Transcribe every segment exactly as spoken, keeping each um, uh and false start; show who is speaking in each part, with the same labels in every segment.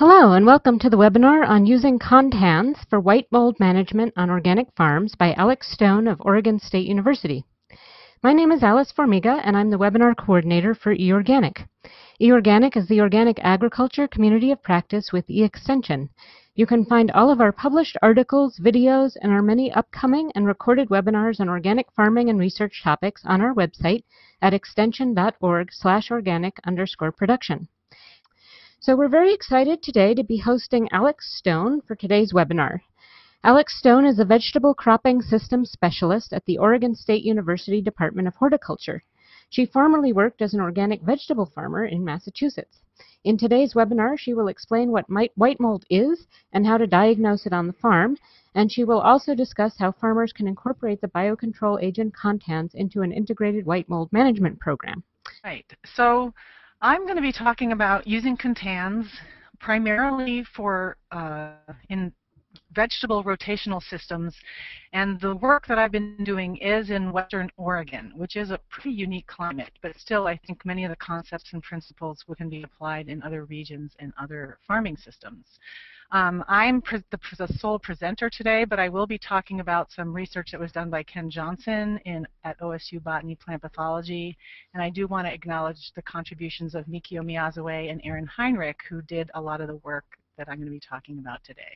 Speaker 1: Hello and welcome to the webinar on using Contans for white mold management on organic farms by Alex Stone of Oregon State University. My name is Alice Formiga and I'm the webinar coordinator for eOrganic. eOrganic is the organic agriculture community of practice with eExtension. You can find all of our published articles, videos, and our many upcoming and recorded webinars on organic farming and research topics on our website at extension.org slash organic underscore production. So we're very excited today to be hosting Alex Stone for today's webinar. Alex Stone is a vegetable cropping systems specialist at the Oregon State University Department of Horticulture. She formerly worked as an organic vegetable farmer in Massachusetts. In today's webinar, she will explain what white mold is and how to diagnose it on the farm, and she will also discuss how farmers can incorporate the biocontrol agent Contans into an integrated white mold management program.
Speaker 2: Right. So I'm going to be talking about using Contans primarily for uh, in vegetable rotational systems, and the work that I've been doing is in Western Oregon, which is a pretty unique climate, but still I think many of the concepts and principles can be applied in other regions and other farming systems. Um, I'm pre the, the sole presenter today, but I will be talking about some research that was done by Ken Johnson in, at O S U Botany Plant Pathology, and I do want to acknowledge the contributions of Mikio Miyazawa and Aaron Heinrich, who did a lot of the work that I'm going to be talking about today.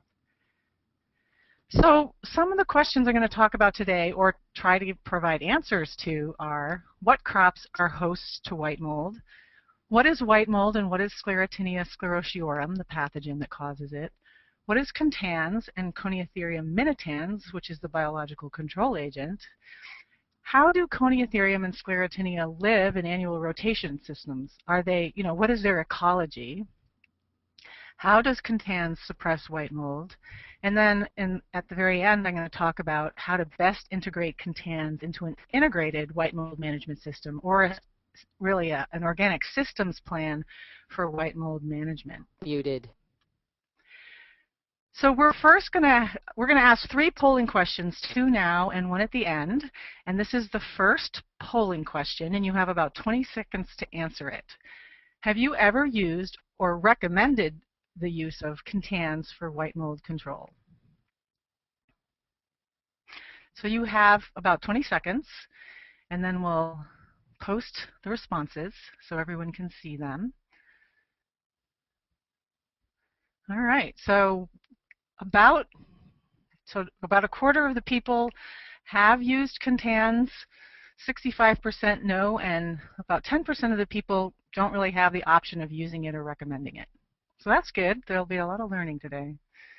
Speaker 2: So some of the questions I'm going to talk about today, or try to provide answers to, are what crops are hosts to white mold? What is white mold and what is Sclerotinia sclerotiorum, the pathogen that causes it? What is Contans and Coniothyruium minitans, which is the biological control agent? How do Coniothyruium and Sclerotinia live in annual rotation systems? Are they, you know, what is their ecology? How does Contans suppress white mold? And then in, at the very end, I'm going to talk about how to best integrate Contans into an integrated white mold management system, or a really a, an organic systems plan for white mold management.
Speaker 1: Muted.
Speaker 2: So we're first going to we're going to ask three polling questions, two now and one at the end. And this is the first polling question, and you have about twenty seconds to answer it. Have you ever used or recommended the use of Contans for white mold control? So you have about twenty seconds, and then we'll post the responses so everyone can see them. All right, so about so about a quarter of the people have used Contans, sixty-five percent no, and about ten percent of the people don't really have the option of using it or recommending it. So that's good. There'll be a lot of learning today.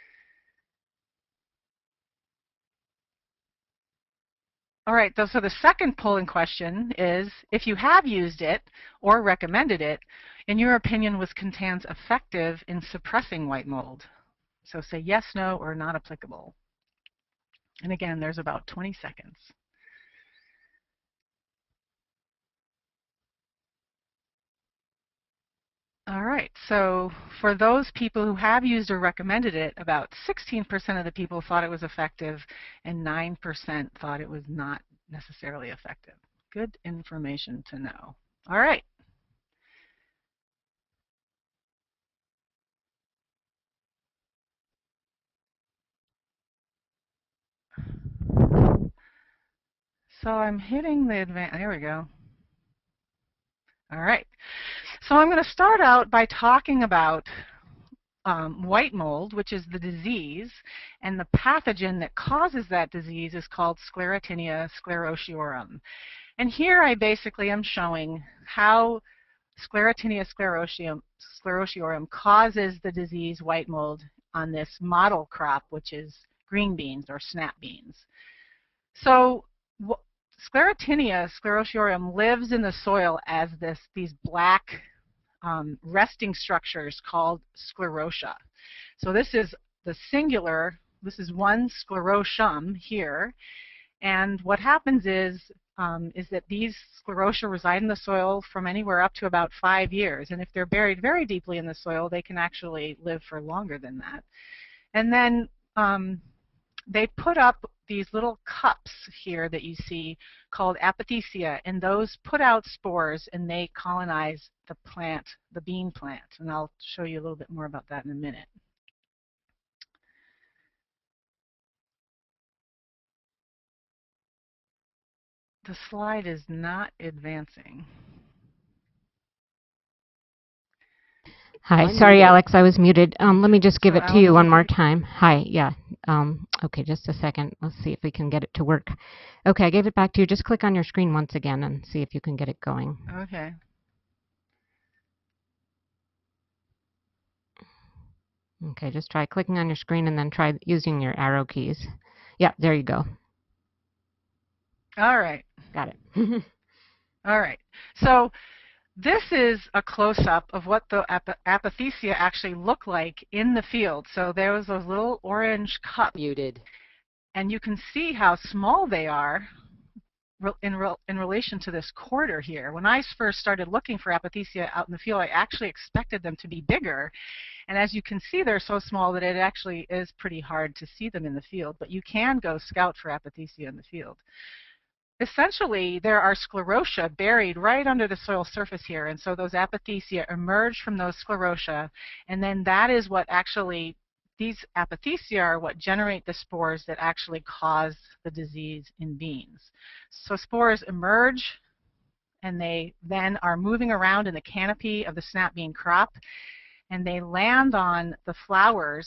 Speaker 2: All right, so the second polling question is, if you have used it or recommended it, in your opinion, was Contans effective in suppressing white mold? So say yes, no, or not applicable. And again, there's about twenty seconds. All right, so for those people who have used or recommended it, about sixteen percent of the people thought it was effective and nine percent thought it was not necessarily effective. Good information to know. All right. So I'm hitting the advanced, there we go. All right. So I'm going to start out by talking about um, white mold, which is the disease, and the pathogen that causes that disease is called Sclerotinia sclerotiorum. And here I basically am showing how Sclerotinia sclerotiorum, sclerotiorum causes the disease white mold on this model crop, which is green beans or snap beans. So Sclerotinia sclerotiorum lives in the soil as this, these black um, resting structures called sclerotia. So this is the singular, this is one sclerotium here, and what happens is, um, is that these sclerotia reside in the soil from anywhere up to about five years, and if they're buried very deeply in the soil, they can actually live for longer than that. And then um, they put up these little cups here that you see called apothecia, and those put out spores and they colonize the plant, the bean plant. And I'll show you a little bit more about that in a minute. The slide is not advancing.
Speaker 1: Hi,
Speaker 3: I'm
Speaker 1: sorry,
Speaker 3: muted.
Speaker 1: Alex, I was muted. Um, let me just give
Speaker 2: So
Speaker 1: it to you
Speaker 2: Alex,
Speaker 1: one
Speaker 2: is
Speaker 1: more
Speaker 2: it-
Speaker 1: time. Hi, yeah. Um, okay, just a second. Let's see if we can get it to work. Okay, I gave it back to you. Just click on your screen once again and see if you can get it going.
Speaker 2: Okay.
Speaker 1: Okay, just try clicking on your screen and then try using your arrow keys. Yeah, there you go.
Speaker 2: All right.
Speaker 1: Got it.
Speaker 2: All right. So this is a close-up of what the ap apothecia actually look like in the field. So there was those little orange cups,
Speaker 3: Muted.
Speaker 2: and you can see how small they are in, re in relation to this quarter here. When I first started looking for apothecia out in the field, I actually expected them to be bigger. And as you can see, they're so small that it actually is pretty hard to see them in the field. But you can go scout for apothecia in the field. Essentially, there are sclerotia buried right under the soil surface here, and so those apothecia emerge from those sclerotia, and then that is what actually, these apothecia are what generate the spores that actually cause the disease in beans. So spores emerge, and they then are moving around in the canopy of the snap bean crop, and they land on the flowers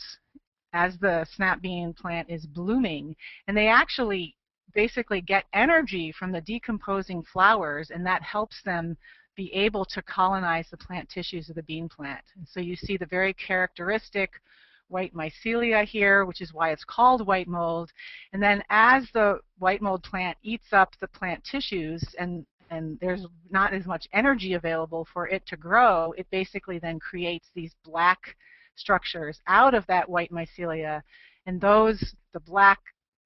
Speaker 2: as the snap bean plant is blooming, and they actually basically get energy from the decomposing flowers, and that helps them be able to colonize the plant tissues of the bean plant. And so you see the very characteristic white mycelia here, which is why it's called white mold. And then as the white mold plant eats up the plant tissues, and and there's not as much energy available for it to grow, it basically then creates these black structures out of that white mycelia, and those, the black,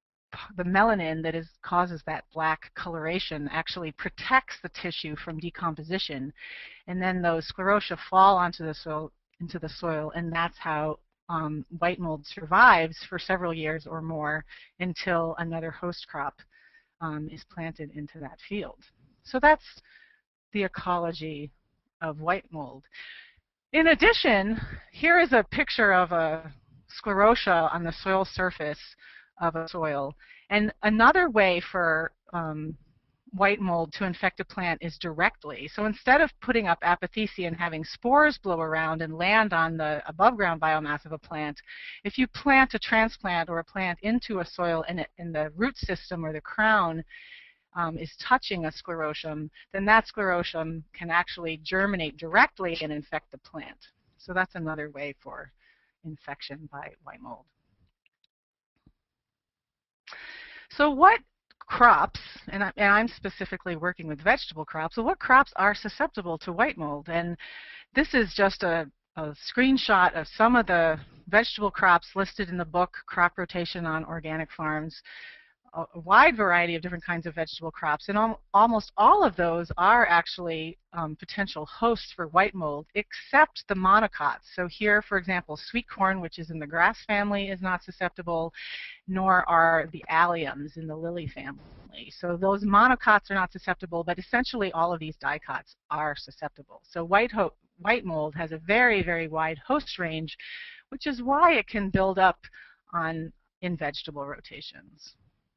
Speaker 2: the melanin that is causes that black coloration actually protects the tissue from decomposition, and then those sclerotia fall onto the soil, into the soil, and that's how um, white mold survives for several years or more until another host crop um, is planted into that field. So that's the ecology of white mold. In addition, here is a picture of a sclerotia on the soil surface of a soil. And another way for um, white mold to infect a plant is directly. So instead of putting up apothecia and having spores blow around and land on the above ground biomass of a plant, if you plant a transplant or a plant into a soil and, it, and the root system or the crown Um, is touching a sclerotium, then that sclerotium can actually germinate directly and infect the plant. So that's another way for infection by white mold. So what crops, and, I, and I'm specifically working with vegetable crops, so what crops are susceptible to white mold? And this is just a, a screenshot of some of the vegetable crops listed in the book, Crop Rotation on Organic Farms. A wide variety of different kinds of vegetable crops, and al almost all of those are actually um, potential hosts for white mold, except the monocots. So here, for example, sweet corn, which is in the grass family, is not susceptible, nor are the alliums in the lily family. So those monocots are not susceptible, but essentially all of these dicots are susceptible. So white, ho white mold has a very, very wide host range, which is why it can build up on in vegetable rotations.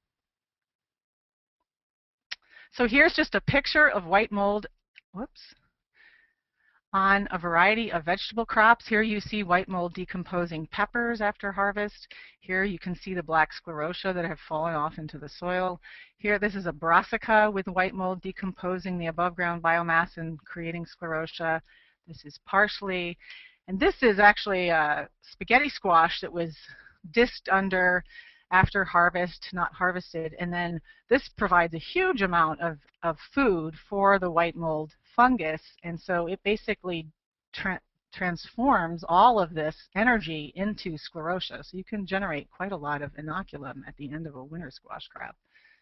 Speaker 2: So here's just a picture of white mold, whoops, on a variety of vegetable crops. Here you see white mold decomposing peppers after harvest. Here you can see the black sclerotia that have fallen off into the soil. Here, this is a brassica with white mold decomposing the above ground biomass and creating sclerotia. This is parsley. And this is actually a spaghetti squash that was disked under after harvest, not harvested, and then this provides a huge amount of, of food for the white mold fungus, and so it basically tra transforms all of this energy into sclerotia, so you can generate quite a lot of inoculum at the end of a winter squash crop.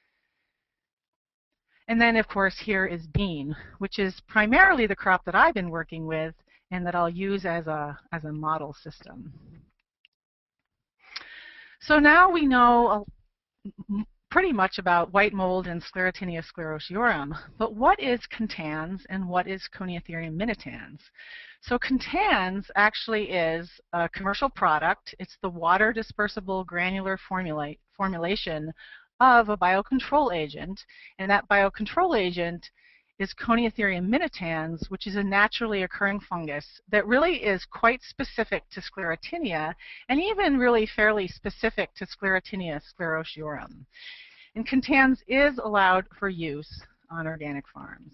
Speaker 2: And then, of course, here is bean, which is primarily the crop that I've been working with and that I'll use as a, as a model system. So now we know a, pretty much about white mold and Sclerotinia sclerotiorum, but what is Contans and what is Coniothyruium minitans? So Contans actually is a commercial product. It's the water dispersible granular formula formulation of a biocontrol agent, and that biocontrol agent is Coniothyruium minitans, which is a naturally occurring fungus that really is quite specific to Sclerotinia and even really fairly specific to Sclerotinia sclerotiorum. And Contans is allowed for use on organic farms.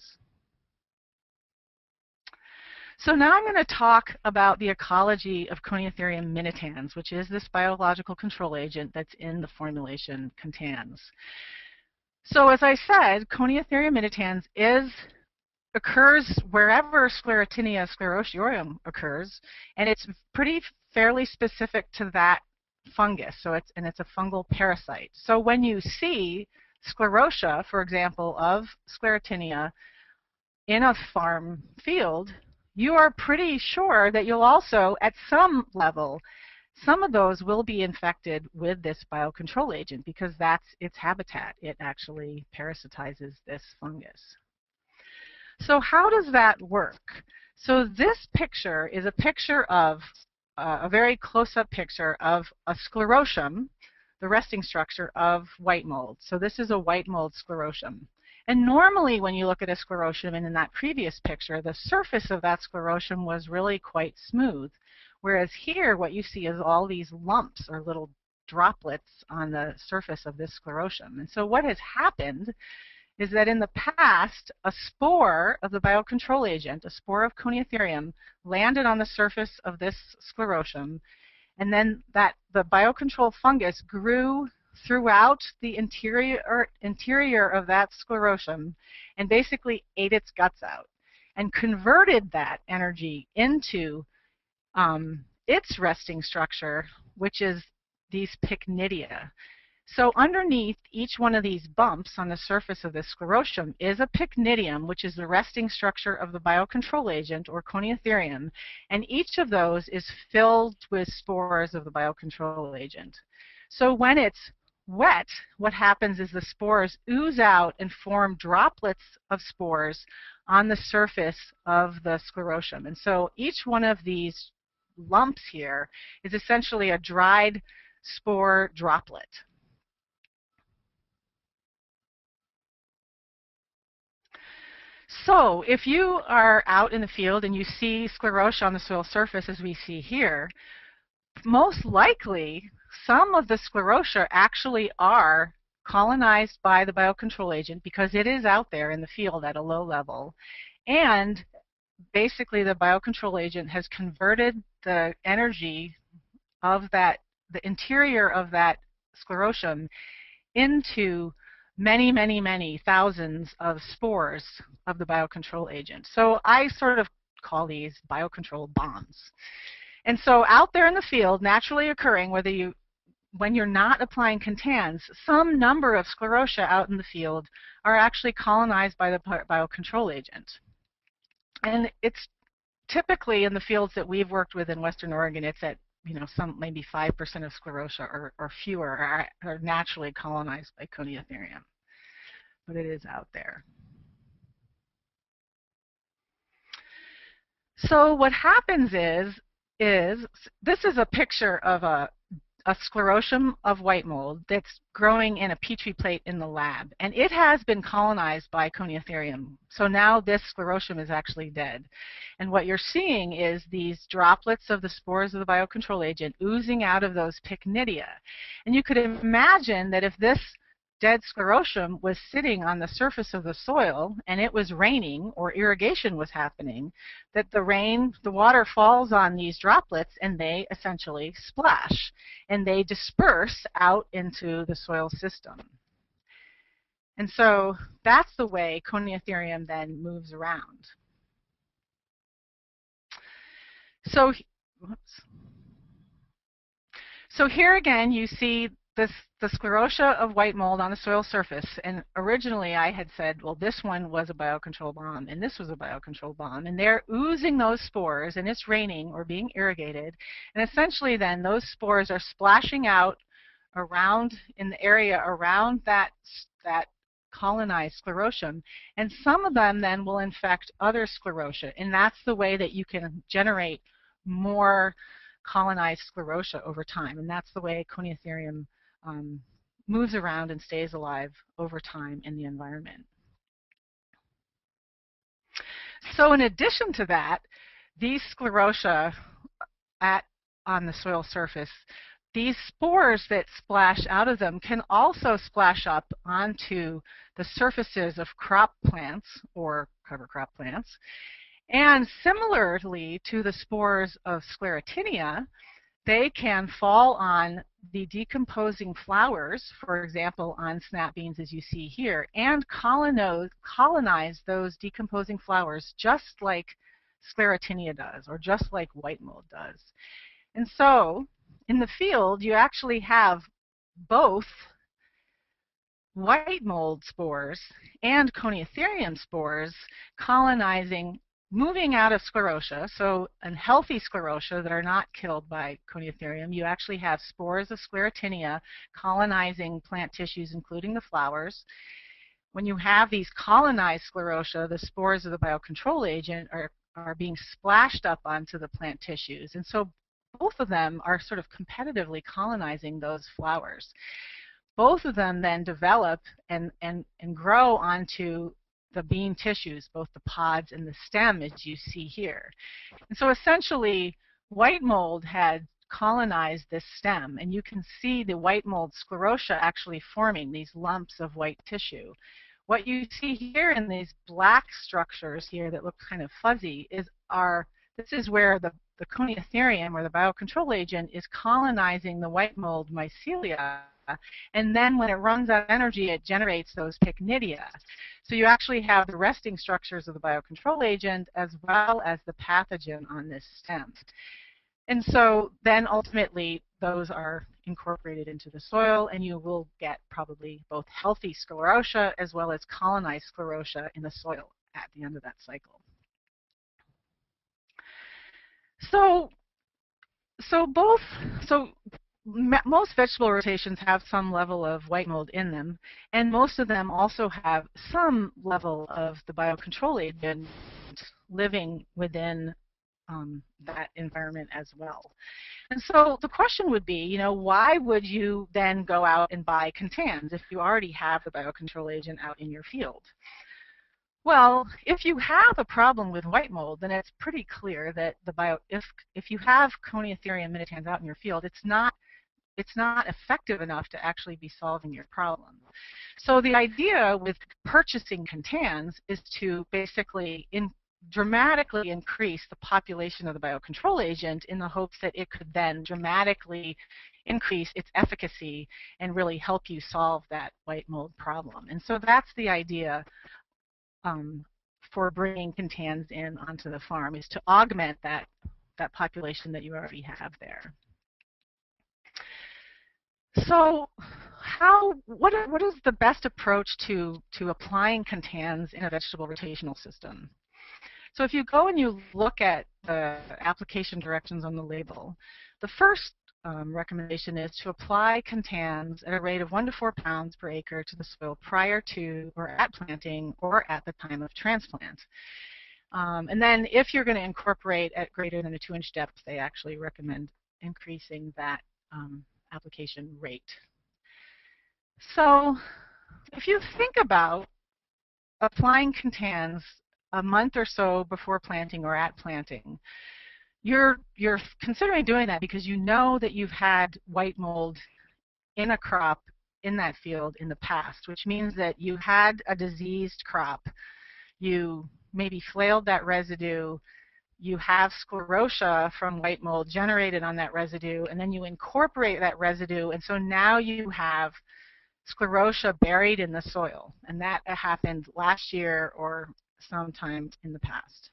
Speaker 2: So now I'm going to talk about the ecology of Coniothyruium minitans, which is this biological control agent that's in the formulation Contans. So as I said, Coniothyruium minitans is occurs wherever Sclerotinia sclerotiorum occurs, and it's pretty fairly specific to that fungus. So it's and it's a fungal parasite. So when you see sclerotia, for example, of Sclerotinia in a farm field, you are pretty sure that you'll also, at some level, some of those will be infected with this biocontrol agent because that's its habitat. It actually parasitizes this fungus. So how does that work? So this picture is a picture of uh, a very close-up picture of a sclerotium, the resting structure of white mold. So this is a white mold sclerotium. And normally when you look at a sclerotium, and in that previous picture, the surface of that sclerotium was really quite smooth. Whereas here, what you see is all these lumps or little droplets on the surface of this sclerotium. And so what has happened is that in the past, a spore of the biocontrol agent, a spore of Coniothyruium, landed on the surface of this sclerotium, and then that the biocontrol fungus grew throughout the interior, interior of that sclerotium and basically ate its guts out and converted that energy into um, its resting structure, which is these pycnidia. So underneath each one of these bumps on the surface of this sclerotium is a pycnidium, which is the resting structure of the biocontrol agent, or Coniothyruium, and each of those is filled with spores of the biocontrol agent. So when it's wet, what happens is the spores ooze out and form droplets of spores on the surface of the sclerotium. And so each one of these lumps here is essentially a dried spore droplet. So if you are out in the field and you see sclerotia on the soil surface, as we see here, most likely some of the sclerotia actually are colonized by the biocontrol agent because it is out there in the field at a low level. And basically the biocontrol agent has converted the energy of that, the interior of that sclerotium, into many, many, many thousands of spores of the biocontrol agent. So I sort of call these biocontrol bombs. And so out there in the field, naturally occurring, whether you, when you're not applying Contans, some number of sclerotia out in the field are actually colonized by the biocontrol agent. And it's typically in the fields that we've worked with in Western Oregon, it's at, you know, some maybe five percent of sclerotia or, or fewer are, are naturally colonized by Coniothyruium. But it is out there. So what happens is, is this is a picture of a, a sclerotium of white mold that's growing in a Petri plate in the lab. And it has been colonized by Coniothyruium. So now this sclerotium is actually dead. And what you're seeing is these droplets of the spores of the biocontrol agent oozing out of those pycnidia. And you could imagine that if this dead sclerotium was sitting on the surface of the soil and it was raining or irrigation was happening, that the rain, the water falls on these droplets and they essentially splash and they disperse out into the soil system. And so that's the way Coniothyruium then moves around. So, whoops. So here again you see this, the sclerotia of white mold on the soil surface, and originally I had said, well, this one was a biocontrol bomb, and this was a biocontrol bomb, and they're oozing those spores, and it's raining or being irrigated, and essentially then those spores are splashing out around, in the area around that, that colonized sclerotium, and some of them then will infect other sclerotia, and that's the way that you can generate more colonized sclerotia over time, and that's the way Coniothyruium um, moves around and stays alive over time in the environment. So in addition to that, these sclerotia at, on the soil surface, these spores that splash out of them can also splash up onto the surfaces of crop plants or cover crop plants. And similarly to the spores of Sclerotinia, they can fall on the decomposing flowers, for example, on snap beans as you see here, and colonize, colonize those decomposing flowers just like Sclerotinia does, or just like white mold does. And so, in the field, you actually have both white mold spores and Coniothyruium spores colonizing, moving out of sclerotia, so in healthy sclerotia that are not killed by Coniothyruium, you actually have spores of Sclerotinia colonizing plant tissues, including the flowers. When you have these colonized sclerotia, the spores of the biocontrol agent are, are being splashed up onto the plant tissues. And so both of them are sort of competitively colonizing those flowers. Both of them then develop and, and, and grow onto the bean tissues, both the pods and the stem, as you see here. And so essentially, white mold had colonized this stem, and you can see the white mold sclerotia actually forming these lumps of white tissue. What you see here in these black structures here that look kind of fuzzy is our, this is where the, the Coniothyruium, or the biocontrol agent, is colonizing the white mold mycelia. And then when it runs out of energy, it generates those pycnidia. So you actually have the resting structures of the biocontrol agent as well as the pathogen on this stem. And so then ultimately those are incorporated into the soil, and you will get probably both healthy sclerotia as well as colonized sclerotia in the soil at the end of that cycle. So, so both, so most vegetable rotations have some level of white mold in them, and most of them also have some level of the biocontrol agent living within um, that environment as well. And so the question would be, you know, why would you then go out and buy Contans if you already have the biocontrol agent out in your field? Well, if you have a problem with white mold, then it's pretty clear that the bio, if, if you have Coniothyruium minitans out in your field, it's not it's not effective enough to actually be solving your problem. So the idea with purchasing Contans is to basically in, dramatically increase the population of the biocontrol agent in the hopes that it could then dramatically increase its efficacy and really help you solve that white mold problem. And so that's the idea um, for bringing Contans in onto the farm, is to augment that, that population that you already have there. So how, what, what is the best approach to, to applying Contans in a vegetable rotational system? So if you go and you look at the application directions on the label, the first um, recommendation is to apply Contans at a rate of one to four pounds per acre to the soil prior to or at planting or at the time of transplant. Um, and then if you're going to incorporate at greater than a two inch depth, they actually recommend increasing that um, application rate. So if you think about applying Contans a month or so before planting or at planting, you're, you're considering doing that because you know that you've had white mold in a crop in that field in the past, which means that you had a diseased crop. You maybe flailed that residue. You have sclerotia from white mold generated on that residue, and then you incorporate that residue, and so now you have sclerotia buried in the soil, and that happened last year or sometime in the past.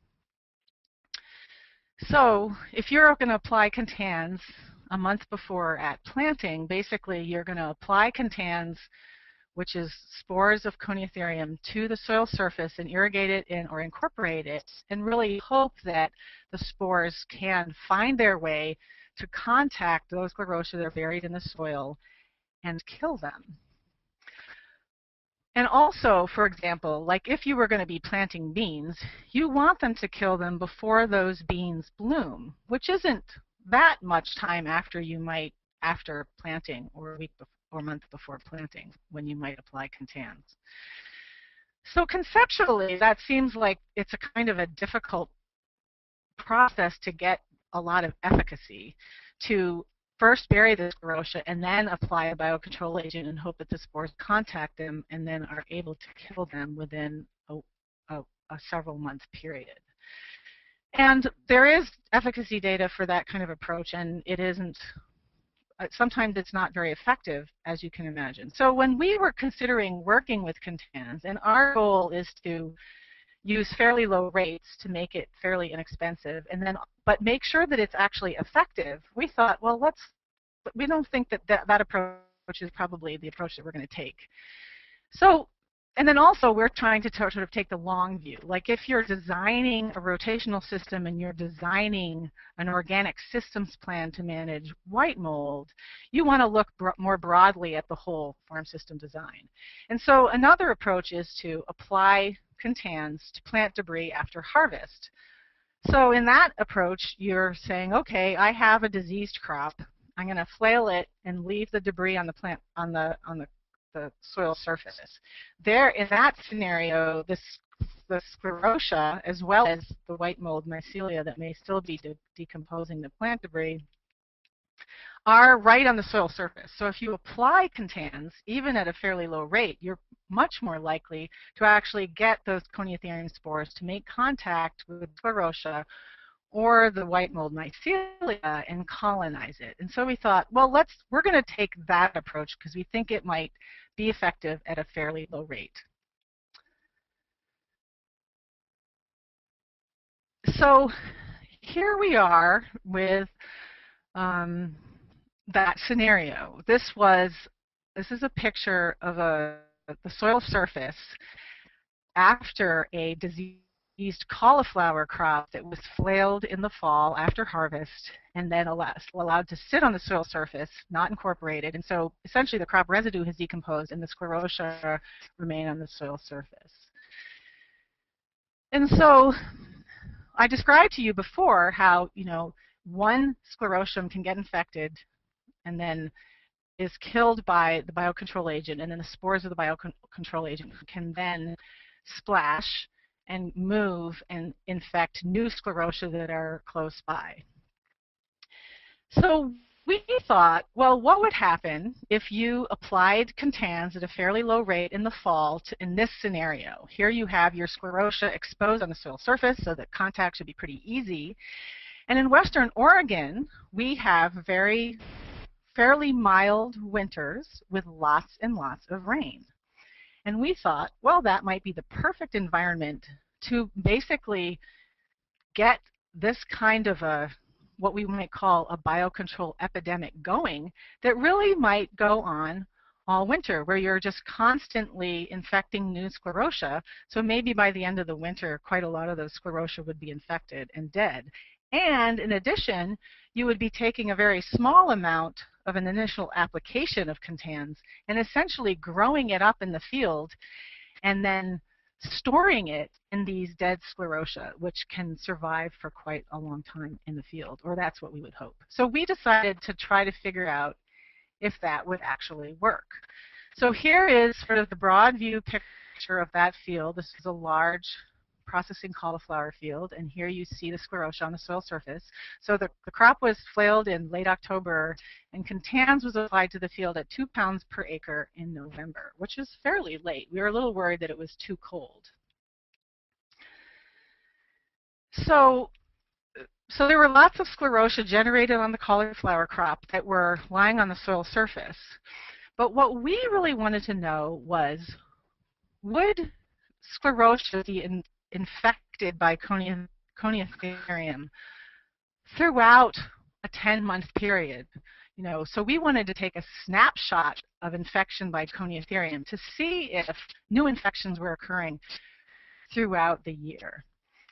Speaker 2: So if you're going to apply Contans a month before at planting, basically you're going to apply Contans, which is spores of Coniothyruium, to the soil surface and irrigate it in or incorporate it, and really hope that the spores can find their way to contact those sclerotia that are buried in the soil and kill them. And also, for example, like if you were going to be planting beans, you want them to kill them before those beans bloom, which isn't that much time after you might, after planting, or a week before, or a month before planting, when you might apply Contans. So conceptually, that seems like it's a kind of a difficult process to get a lot of efficacy, to first bury the sclerotia and then apply a biocontrol agent and hope that the spores contact them and then are able to kill them within a, a, a several month period. And there is efficacy data for that kind of approach, and it isn't, sometimes it's not very effective, as you can imagine. So when we were considering working with Contans, and our goal is to use fairly low rates to make it fairly inexpensive, and then but make sure that it's actually effective, we thought, well, let's, we don't think that that, that approach is probably the approach that we're going to take. So, and then also we're trying to sort of take the long view. Like if you're designing a rotational system and you're designing an organic systems plan to manage white mold, you want to look bro more broadly at the whole farm system design. And so another approach is to apply Contans to plant debris after harvest. So in that approach, you're saying, okay, I have a diseased crop. I'm going to flail it and leave the debris on the plant, on the on the, the soil surface. There, in that scenario, this the sclerotia, as well as the white mold mycelia that may still be de decomposing the plant debris, are right on the soil surface. So if you apply Contans, even at a fairly low rate, you're much more likely to actually get those Coniothyruium spores to make contact with sclerotia or the white mold mycelia and colonize it. And so we thought, well, let's, we're going to take that approach because we think it might be effective at a fairly low rate. So here we are with um, that scenario. This was, this is a picture of a, the soil surface after a diseased cauliflower crop that was flailed in the fall after harvest and then allowed, allowed to sit on the soil surface, not incorporated. And so essentially the crop residue has decomposed and the sclerotia remain on the soil surface. And so I described to you before how, you know, one sclerotium can get infected and then is killed by the biocontrol agent, and then the spores of the biocontrol agent can then splash and move and infect new sclerotia that are close by. So we thought, well, what would happen if you applied Contans at a fairly low rate in the fall to, in this scenario? Here you have your sclerotia exposed on the soil surface, so that contact should be pretty easy. And in Western Oregon, we have very fairly mild winters with lots and lots of rain. And we thought, well, that might be the perfect environment to basically get this kind of a, what we might call a biocontrol epidemic going that really might go on all winter, where you're just constantly infecting new sclerotia. So maybe by the end of the winter, quite a lot of those sclerotia would be infected and dead. And in addition, you would be taking a very small amount of an initial application of Contans and essentially growing it up in the field and then storing it in these dead sclerotia, which can survive for quite a long time in the field, or that's what we would hope. So we decided to try to figure out if that would actually work. So here is sort of the broad view picture of that field. This is a large processing cauliflower field, and here you see the sclerotia on the soil surface. So the, the crop was flailed in late October, and Contans was applied to the field at two pounds per acre in November, which is fairly late. We were a little worried that it was too cold. So, so there were lots of sclerotia generated on the cauliflower crop that were lying on the soil surface. But what we really wanted to know was, would sclerotia be in, infected by Coniothyruium throughout a ten month period? You know, so we wanted to take a snapshot of infection by Coniothyruium to see if new infections were occurring throughout the year.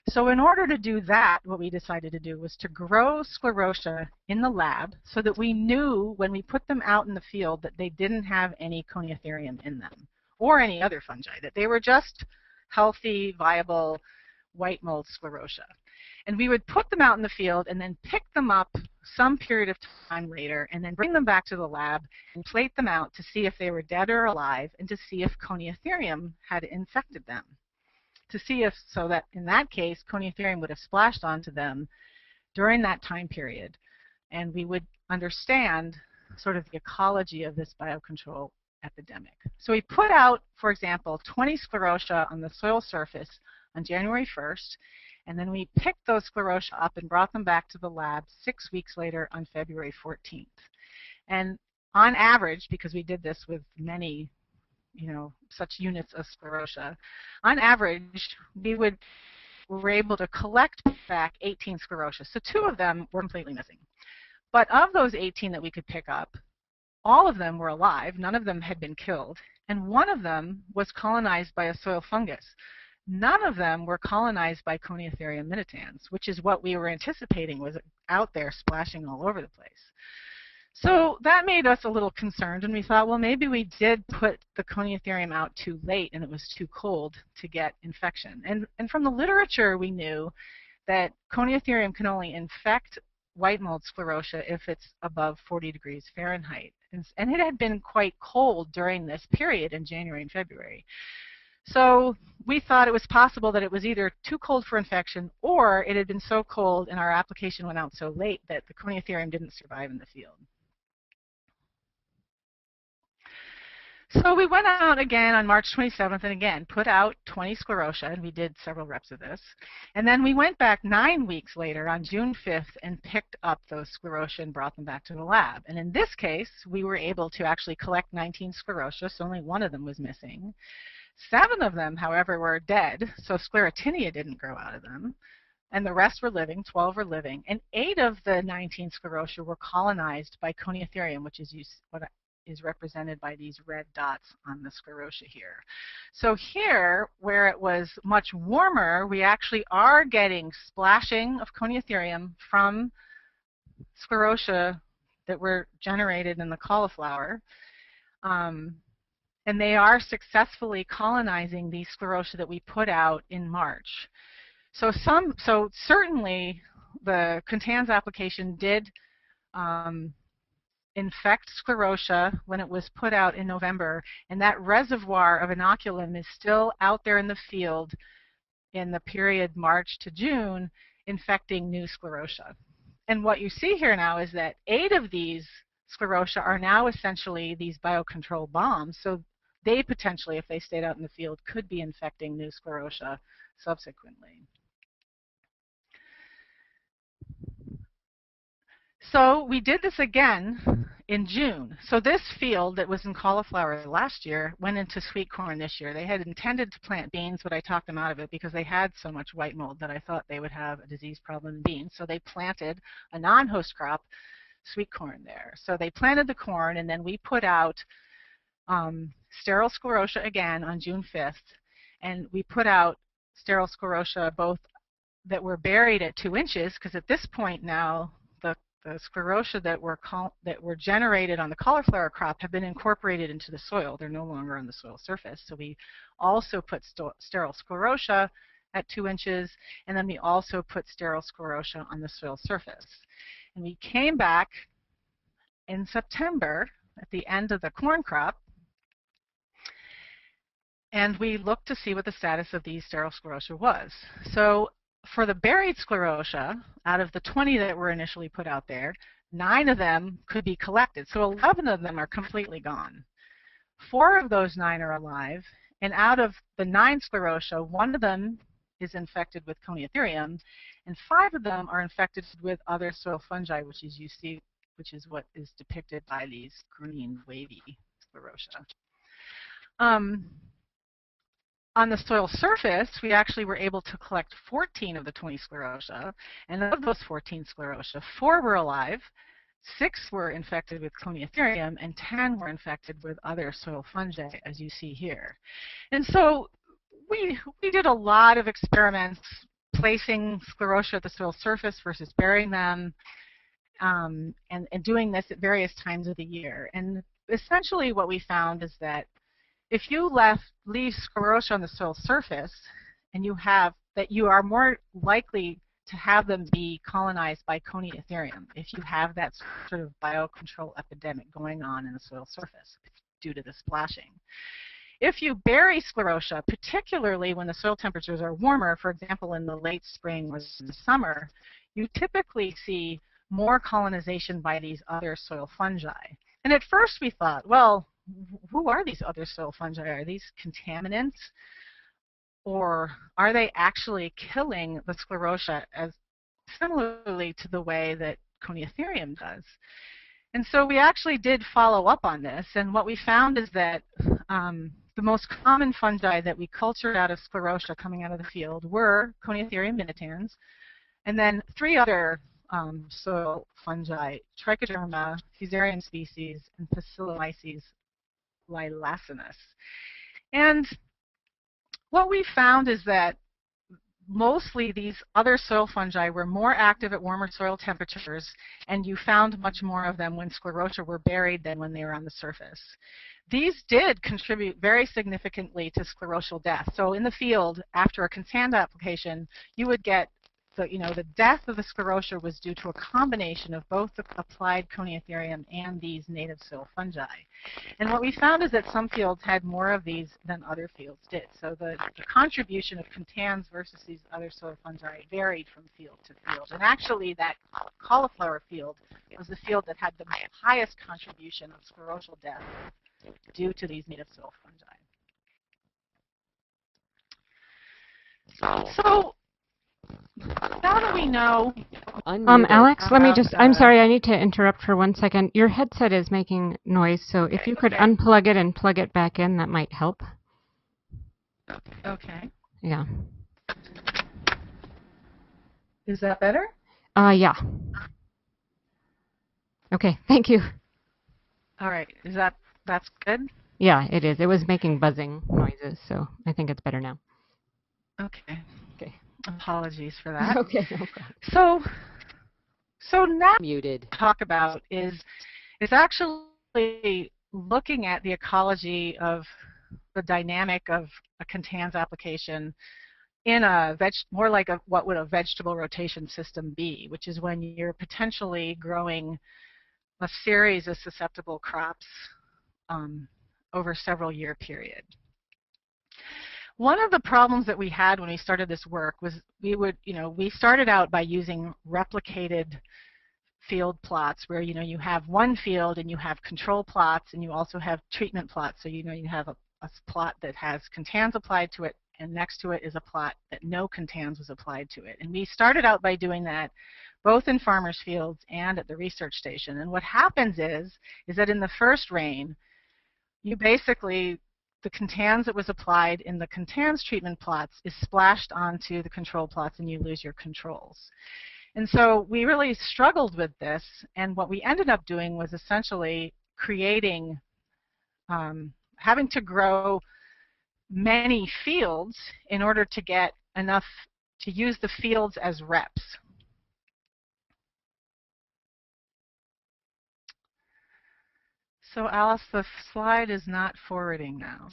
Speaker 2: So in order to do that, what we decided to do was to grow sclerotia in the lab so that we knew when we put them out in the field that they didn't have any Coniothyruium in them or any other fungi, that they were just healthy, viable white mold sclerotia. And we would put them out in the field and then pick them up some period of time later and then bring them back to the lab and plate them out to see if they were dead or alive and to see if Coniothyruium had infected them. To see if, so that in that case, Coniothyruium would have splashed onto them during that time period. And we would understand sort of the ecology of this biocontrol epidemic. So we put out, for example, twenty sclerotia on the soil surface on January first, and then we picked those sclerotia up and brought them back to the lab six weeks later on February fourteenth. And on average, because we did this with many you know, such units of sclerotia, on average, we would were able to collect back eighteen sclerotia. So two of them were completely missing. But of those eighteen that we could pick up, all of them were alive. None of them had been killed. And one of them was colonized by a soil fungus. None of them were colonized by Coniothyruium minitans, which is what we were anticipating was out there splashing all over the place. So that made us a little concerned, and we thought, well, maybe we did put the Coniothyruium out too late and it was too cold to get infection. And, and from the literature, we knew that Coniothyruium can only infect white mold sclerotia if it's above forty degrees Fahrenheit. And, and it had been quite cold during this period in January and February. So we thought it was possible that it was either too cold for infection or it had been so cold and our application went out so late that the Coniothyruium didn't survive in the field. So we went out again on March twenty-seventh and again put out twenty sclerotia, and we did several reps of this. And then we went back nine weeks later on June fifth and picked up those sclerotia and brought them back to the lab. And in this case, we were able to actually collect nineteen sclerotia, so only one of them was missing. Seven of them, however, were dead, so Sclerotinia didn't grow out of them. And the rest were living, twelve were living. And eight of the nineteen sclerotia were colonized by Coniothyruium, which is used, what is represented by these red dots on the sclerotia here. So here, where it was much warmer, we actually are getting splashing of Coniothyruium from sclerotia that were generated in the cauliflower. Um, and they are successfully colonizing these sclerotia that we put out in March. So some, so certainly the Contans application did um, infect sclerotia when it was put out in November, and that reservoir of inoculum is still out there in the field in the period March to June, infecting new sclerotia. And what you see here now is that eight of these sclerotia are now essentially these biocontrol bombs, so they potentially, if they stayed out in the field, could be infecting new sclerotia subsequently. So we did this again in June. So this field that was in cauliflower last year went into sweet corn this year. They had intended to plant beans, but I talked them out of it because they had so much white mold that I thought they would have a disease problem in beans. So they planted a non-host crop, sweet corn there. So they planted the corn, and then we put out um, sterile sclerotia again on June fifth. And we put out sterile sclerotia both that were buried at two inches, because at this point now, the The sclerotia that were, that were generated on the cauliflower crop have been incorporated into the soil. They're no longer on the soil surface. So we also put sterile sclerotia at two inches, and then we also put sterile sclerotia on the soil surface. And we came back in September at the end of the corn crop, and we looked to see what the status of these sterile sclerotia was. So for the buried sclerotia, out of the twenty that were initially put out there, nine of them could be collected. So eleven of them are completely gone. Four of those nine are alive, and out of the nine sclerotia, one of them is infected with Coniothyruium, and five of them are infected with other soil fungi, which is you see, which is what is depicted by these green wavy sclerotia. Um, On the soil surface, we actually were able to collect fourteen of the twenty sclerotia, and of those fourteen sclerotia, four were alive, six were infected with Coniothyruium, and ten were infected with other soil fungi, as you see here. And so we, we did a lot of experiments placing sclerotia at the soil surface versus burying them, um, and, and doing this at various times of the year. And essentially what we found is that if you left, leave sclerotia on the soil surface, and you have, that you are more likely to have them be colonized by Coniothyruium if you have that sort of biocontrol epidemic going on in the soil surface due to the splashing. If you bury sclerotia, particularly when the soil temperatures are warmer, for example in the late spring or the summer, you typically see more colonization by these other soil fungi. And at first we thought, well, who are these other soil fungi? Are these contaminants? Or are they actually killing the sclerotia as similarly to the way that Coniothyruium does? And so we actually did follow up on this, and what we found is that um, the most common fungi that we cultured out of sclerotia coming out of the field were Coniothyruium minitans, and then three other um, soil fungi, Trichoderma, Fusarium species, and Bacillomyces lilacinus. And what we found is that mostly these other soil fungi were more active at warmer soil temperatures, and you found much more of them when sclerotia were buried than when they were on the surface. These did contribute very significantly to sclerotial death. So in the field, after a Contans application, you would get the, you know, the death of the sclerotia was due to a combination of both the applied Coniothyruium and these native soil fungi. And what we found is that some fields had more of these than other fields did. So the, the contribution of Contans versus these other soil fungi varied from field to field. And actually that cauliflower field was the field that had the highest contribution of sclerotial death due to these native soil fungi. So now that we know...
Speaker 1: Um, Alex, let me just, I'm sorry, I need to interrupt for one second. Your headset is making noise, so if you could unplug it and plug it back in, that might help.
Speaker 2: Okay.
Speaker 1: Yeah.
Speaker 2: Is that better?
Speaker 1: Uh, yeah. Okay, thank you.
Speaker 2: All right, is that, that's good?
Speaker 1: Yeah, it is. It was making buzzing noises, so I think it's better now.
Speaker 2: Okay.
Speaker 1: Okay.
Speaker 2: Apologies for that.
Speaker 1: Okay, no problem.
Speaker 2: So, so now
Speaker 1: Muted.
Speaker 2: talk about is is actually looking at the ecology of the dynamic of a Contans application in a veg, more like a, what would a vegetable rotation system be, which is when you're potentially growing a series of susceptible crops um, over a several year period. One of the problems that we had when we started this work was we would, you know, we started out by using replicated field plots where, you know, you have one field and you have control plots and you also have treatment plots. So, you know, you have a, a plot that has Contans applied to it, and next to it is a plot that no Contans was applied to it. And we started out by doing that both in farmers' fields and at the research station. And what happens is, is that in the first rain, you basically, the Contans that was applied in the Contans treatment plots is splashed onto the control plots and you lose your controls. And so we really struggled with this, and what we ended up doing was essentially creating, um, having to grow many fields in order to get enough, to use the fields as reps. So Alice, the slide is not forwarding now.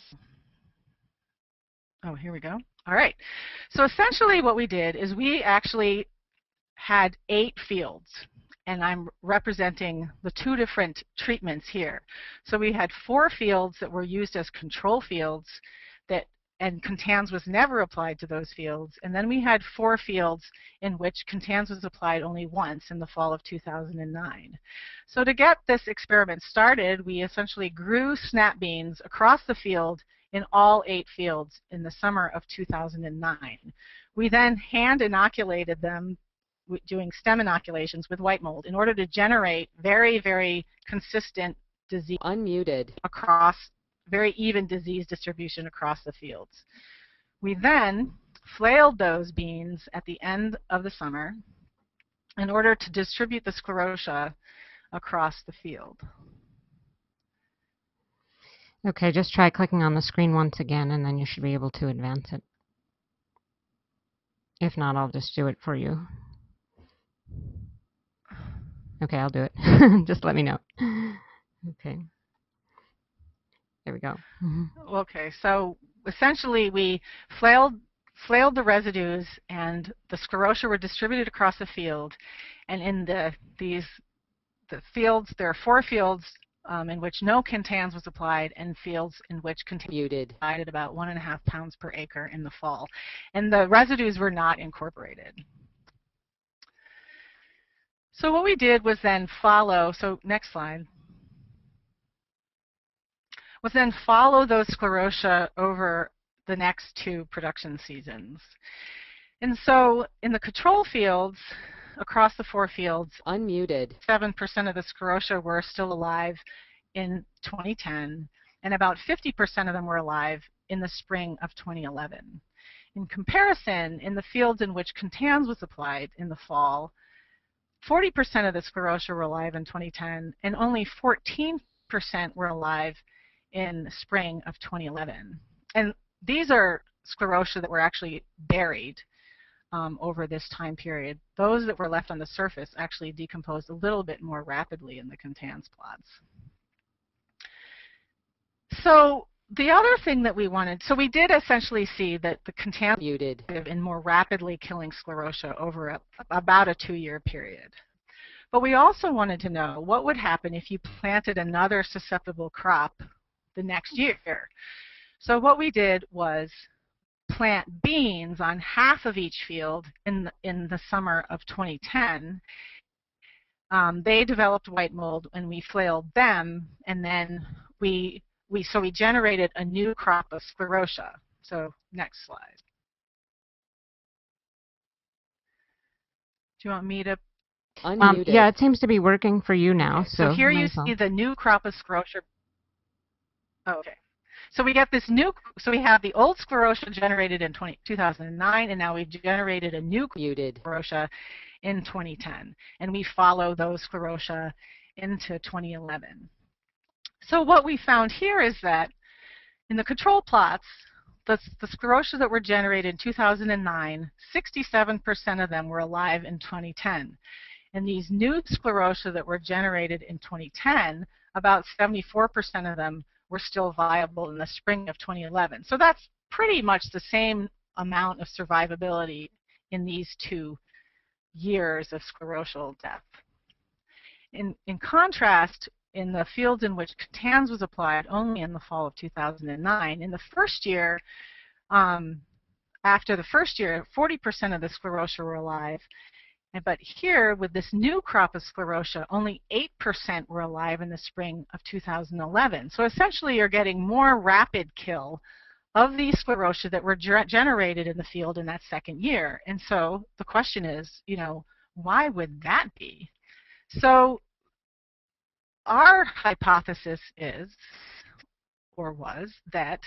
Speaker 2: Oh, here we go. All right. So essentially what we did is we actually had eight fields, and I'm representing the two different treatments here. So we had four fields that were used as control fields, that and Contans was never applied to those fields, and then we had four fields in which Contans was applied only once in the fall of two thousand nine. So to get this experiment started, we essentially grew snap beans across the field in all eight fields in the summer of two thousand nine. We then hand inoculated them doing stem inoculations with white mold in order to generate very, very consistent disease
Speaker 1: Unmuted.
Speaker 2: across, very even disease distribution across the fields. We then flailed those beans at the end of the summer in order to distribute the sclerotia across the field.
Speaker 1: Okay, just try clicking on the screen once again, and then you should be able to advance it. If not, I'll just do it for you. Okay, I'll do it. Just let me know. Okay. There we go. Mm-hmm.
Speaker 2: Okay, so essentially we flailed, flailed the residues, and the sclerotia were distributed across the field. And in the these the fields, there are four fields um, in which no Contans was applied, and fields in which Contans was applied at about one and a half pounds per acre in the fall. And the residues were not incorporated. So what we did was then follow, so next slide, was then follow those sclerotia over the next two production seasons. And so in the control fields, across the four fields,
Speaker 3: unmuted,
Speaker 2: seven percent of the sclerotia were still alive in twenty ten, and about fifty percent of them were alive in the spring of twenty eleven. In comparison, in the fields in which Contans was applied in the fall, forty percent of the sclerotia were alive in twenty ten, and only fourteen percent were alive in spring of twenty eleven. And these are sclerotia that were actually buried um, over this time period. Those that were left on the surface actually decomposed a little bit more rapidly in the Contans plots. So the other thing that we wanted, so we did essentially see that the Contans
Speaker 3: muted,
Speaker 2: in more rapidly killing sclerotia over a, about a two-year period. But we also wanted to know what would happen if you planted another susceptible crop the next year. So what we did was plant beans on half of each field in the, in the summer of twenty ten. Um, they developed white mold, and we flailed them, and then we we so we generated a new crop of sclerotia. So next slide. Do you want me to?
Speaker 1: Um, yeah, it seems to be working for you now.
Speaker 2: Okay, so,
Speaker 1: so
Speaker 2: here you see the new crop of sclerotia. Oh, okay. So we get this new, so we have the old sclerotia generated in two thousand nine, and now we've generated a new
Speaker 3: muted
Speaker 2: sclerotia in twenty ten. And we follow those sclerotia into twenty eleven. So what we found here is that in the control plots, the, the sclerotia that were generated in two thousand nine, sixty-seven percent of them were alive in twenty ten. And these new sclerotia that were generated in twenty ten, about seventy-four percent of them were still viable in the spring of twenty eleven. So that's pretty much the same amount of survivability in these two years of sclerotial death. In, in contrast, in the fields in which Contans was applied only in the fall of two thousand nine, in the first year, um, after the first year, forty percent of the sclerotia were alive. But here, with this new crop of sclerotia, only eight percent were alive in the spring of two thousand eleven. So essentially, you're getting more rapid kill of these sclerotia that were generated in the field in that second year. And so the question is, you know, why would that be? So our hypothesis is, or was, that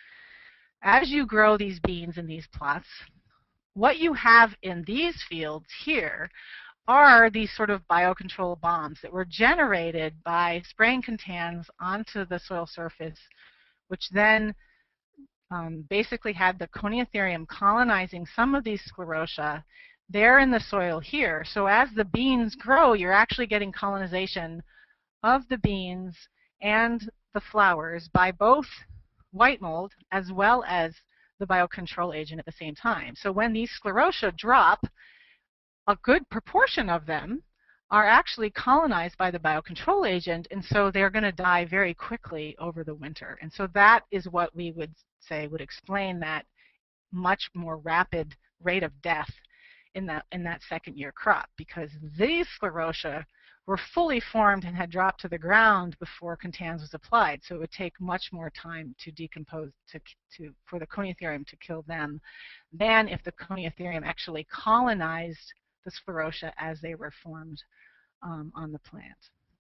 Speaker 2: as you grow these beans in these plots, what you have in these fields here are these sort of biocontrol bombs that were generated by spraying Contans onto the soil surface, which then um, basically had the Coniothyruium colonizing some of these sclerotia. They're in the soil here. So as the beans grow, you're actually getting colonization of the beans and the flowers by both white mold as well as the biocontrol agent at the same time. So when these sclerotia drop, a good proportion of them are actually colonized by the biocontrol agent, and so they're going to die very quickly over the winter. And so that is what we would say would explain that much more rapid rate of death in that, in that second year crop, because these sclerotia were fully formed and had dropped to the ground before Contans was applied. So it would take much more time to decompose, to, to, for the Coniothyruium to kill them than if the Coniothyruium actually colonized the sclerotia as they were formed um, on the plant.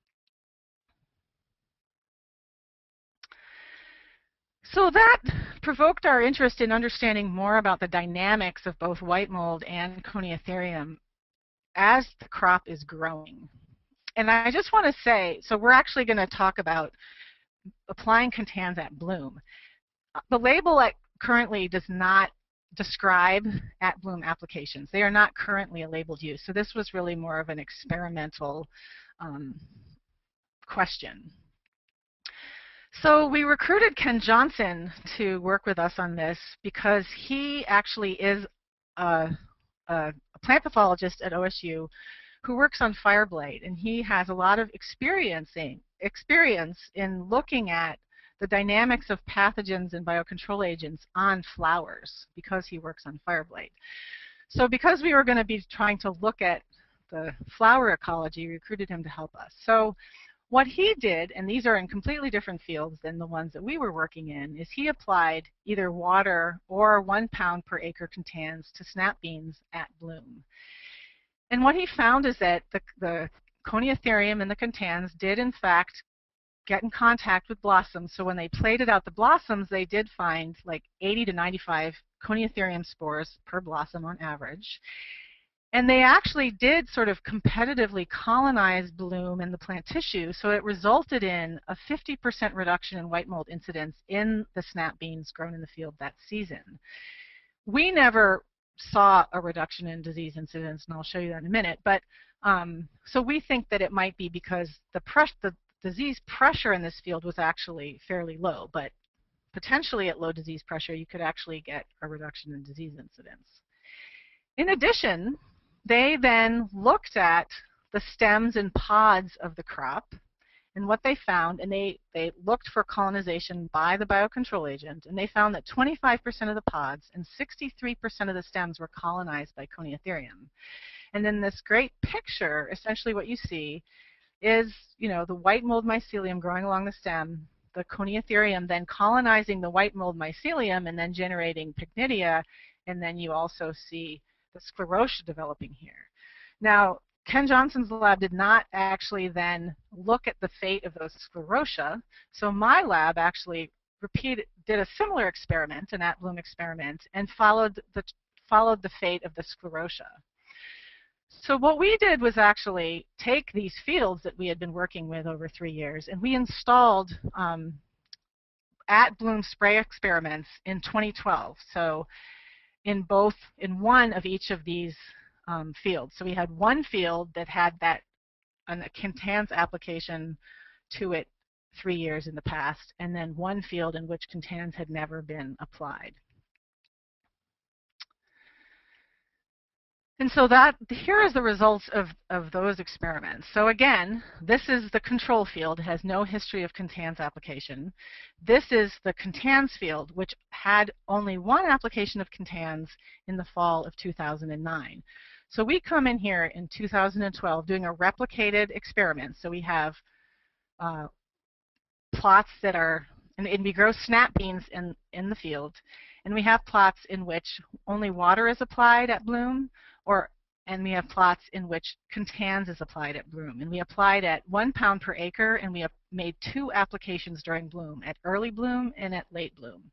Speaker 2: So that provoked our interest in understanding more about the dynamics of both white mold and Coniothyruium as the crop is growing. And I just want to say, so we're actually going to talk about applying Contans at bloom. The label at currently does not describe at bloom applications. They are not currently a labeled use. So this was really more of an experimental um, question. So we recruited Ken Johnson to work with us on this because he actually is a, a plant pathologist at O S U who works on fireblight, and he has a lot of experiencing experience in looking at the dynamics of pathogens and biocontrol agents on flowers because he works on fireblight. So because we were going to be trying to look at the flower ecology, we recruited him to help us. So what he did, and these are in completely different fields than the ones that we were working in, is he applied either water or one pound per acre Contans to snap beans at bloom. And what he found is that the, the Coniothyruium and the Contans did in fact get in contact with blossoms. So when they plated out the blossoms, they did find like eighty to ninety-five Coniothyruium spores per blossom on average. And they actually did sort of competitively colonize bloom in the plant tissue, so it resulted in a fifty percent reduction in white mold incidence in the snap beans grown in the field that season. We never saw a reduction in disease incidence, and I'll show you that in a minute, but um, so we think that it might be because the, press, the disease pressure in this field was actually fairly low, but potentially at low disease pressure you could actually get a reduction in disease incidence. In addition, they then looked at the stems and pods of the crop and what they found, and they, they looked for colonization by the biocontrol agent, and they found that twenty-five percent of the pods and sixty-three percent of the stems were colonized by Coniothyruium. And in this great picture, essentially what you see is, you know, the white mold mycelium growing along the stem, the Coniothyruium then colonizing the white mold mycelium and then generating pycnidia, and then you also see the sclerotia developing here. Now, Ken Johnson's lab did not actually then look at the fate of those sclerotia, so my lab actually repeated, did a similar experiment, an at-bloom experiment, and followed the, followed the fate of the sclerotia. So what we did was actually take these fields that we had been working with over three years, and we installed um, at-bloom spray experiments in twenty twelve. So in both, in one of each of these um, fields. So we had one field that had that, a Contans application to it three years in the past, and then one field in which Contans had never been applied. And so that, here is the results of, of those experiments. So again, this is the control field. It has no history of Contans application. This is the Contans field, which had only one application of Contans in the fall of two thousand nine. So we come in here in two thousand twelve doing a replicated experiment. So we have uh, plots that are, and, and we grow snap beans in, in the field. And we have plots in which only water is applied at bloom, or and we have plots in which Contans is applied at bloom. And we applied at one pound per acre, and we have made two applications during bloom, at early bloom and at late bloom.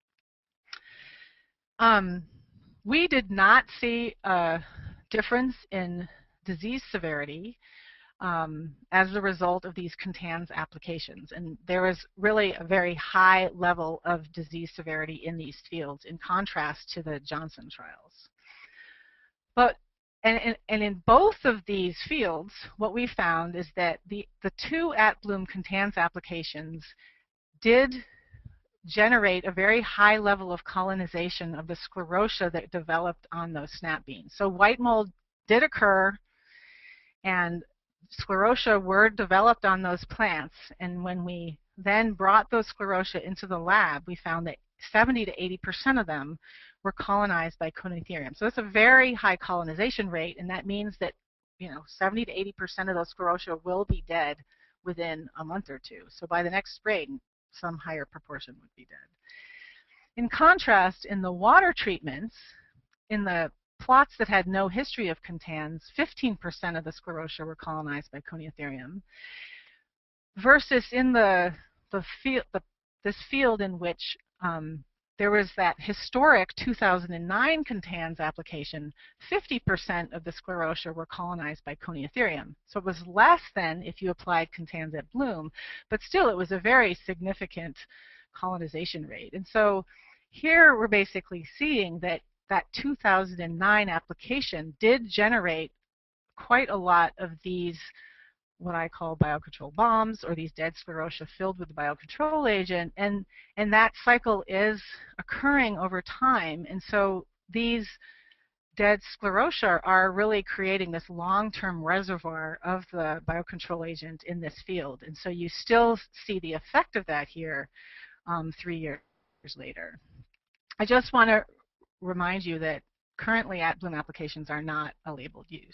Speaker 2: Um, we did not see a difference in disease severity um, as a result of these Contans applications. And there was really a very high level of disease severity in these fields, in contrast to the Johnson trials. But, and, and in both of these fields, what we found is that the, the two at-bloom Contans applications did generate a very high level of colonization of the sclerotia that developed on those snap beans. So white mold did occur, and sclerotia were developed on those plants. And when we then brought those sclerotia into the lab, we found that seventy to eighty percent of them were colonized by Coniothyruium. So that's a very high colonization rate, and that means that, you know, seventy to eighty percent of those sclerotia will be dead within a month or two. So by the next spring, some higher proportion would be dead. In contrast, in the water treatments, in the plots that had no history of Contans, fifteen percent of the sclerotia were colonized by Coniothyruium, versus in the, the field, the, this field in which um, there was that historic two thousand nine Contans application, fifty percent of the sclerotia were colonized by Coniothyruium. So it was less than if you applied Contans at bloom, but still it was a very significant colonization rate. And so here we're basically seeing that that two thousand nine application did generate quite a lot of these, what I call biocontrol bombs, or these dead sclerotia filled with the biocontrol agent, and, and that cycle is occurring over time. And so these dead sclerotia are really creating this long-term reservoir of the biocontrol agent in this field. And so you still see the effect of that here um, three years later. I just want to remind you that currently at bloom applications are not a labeled use.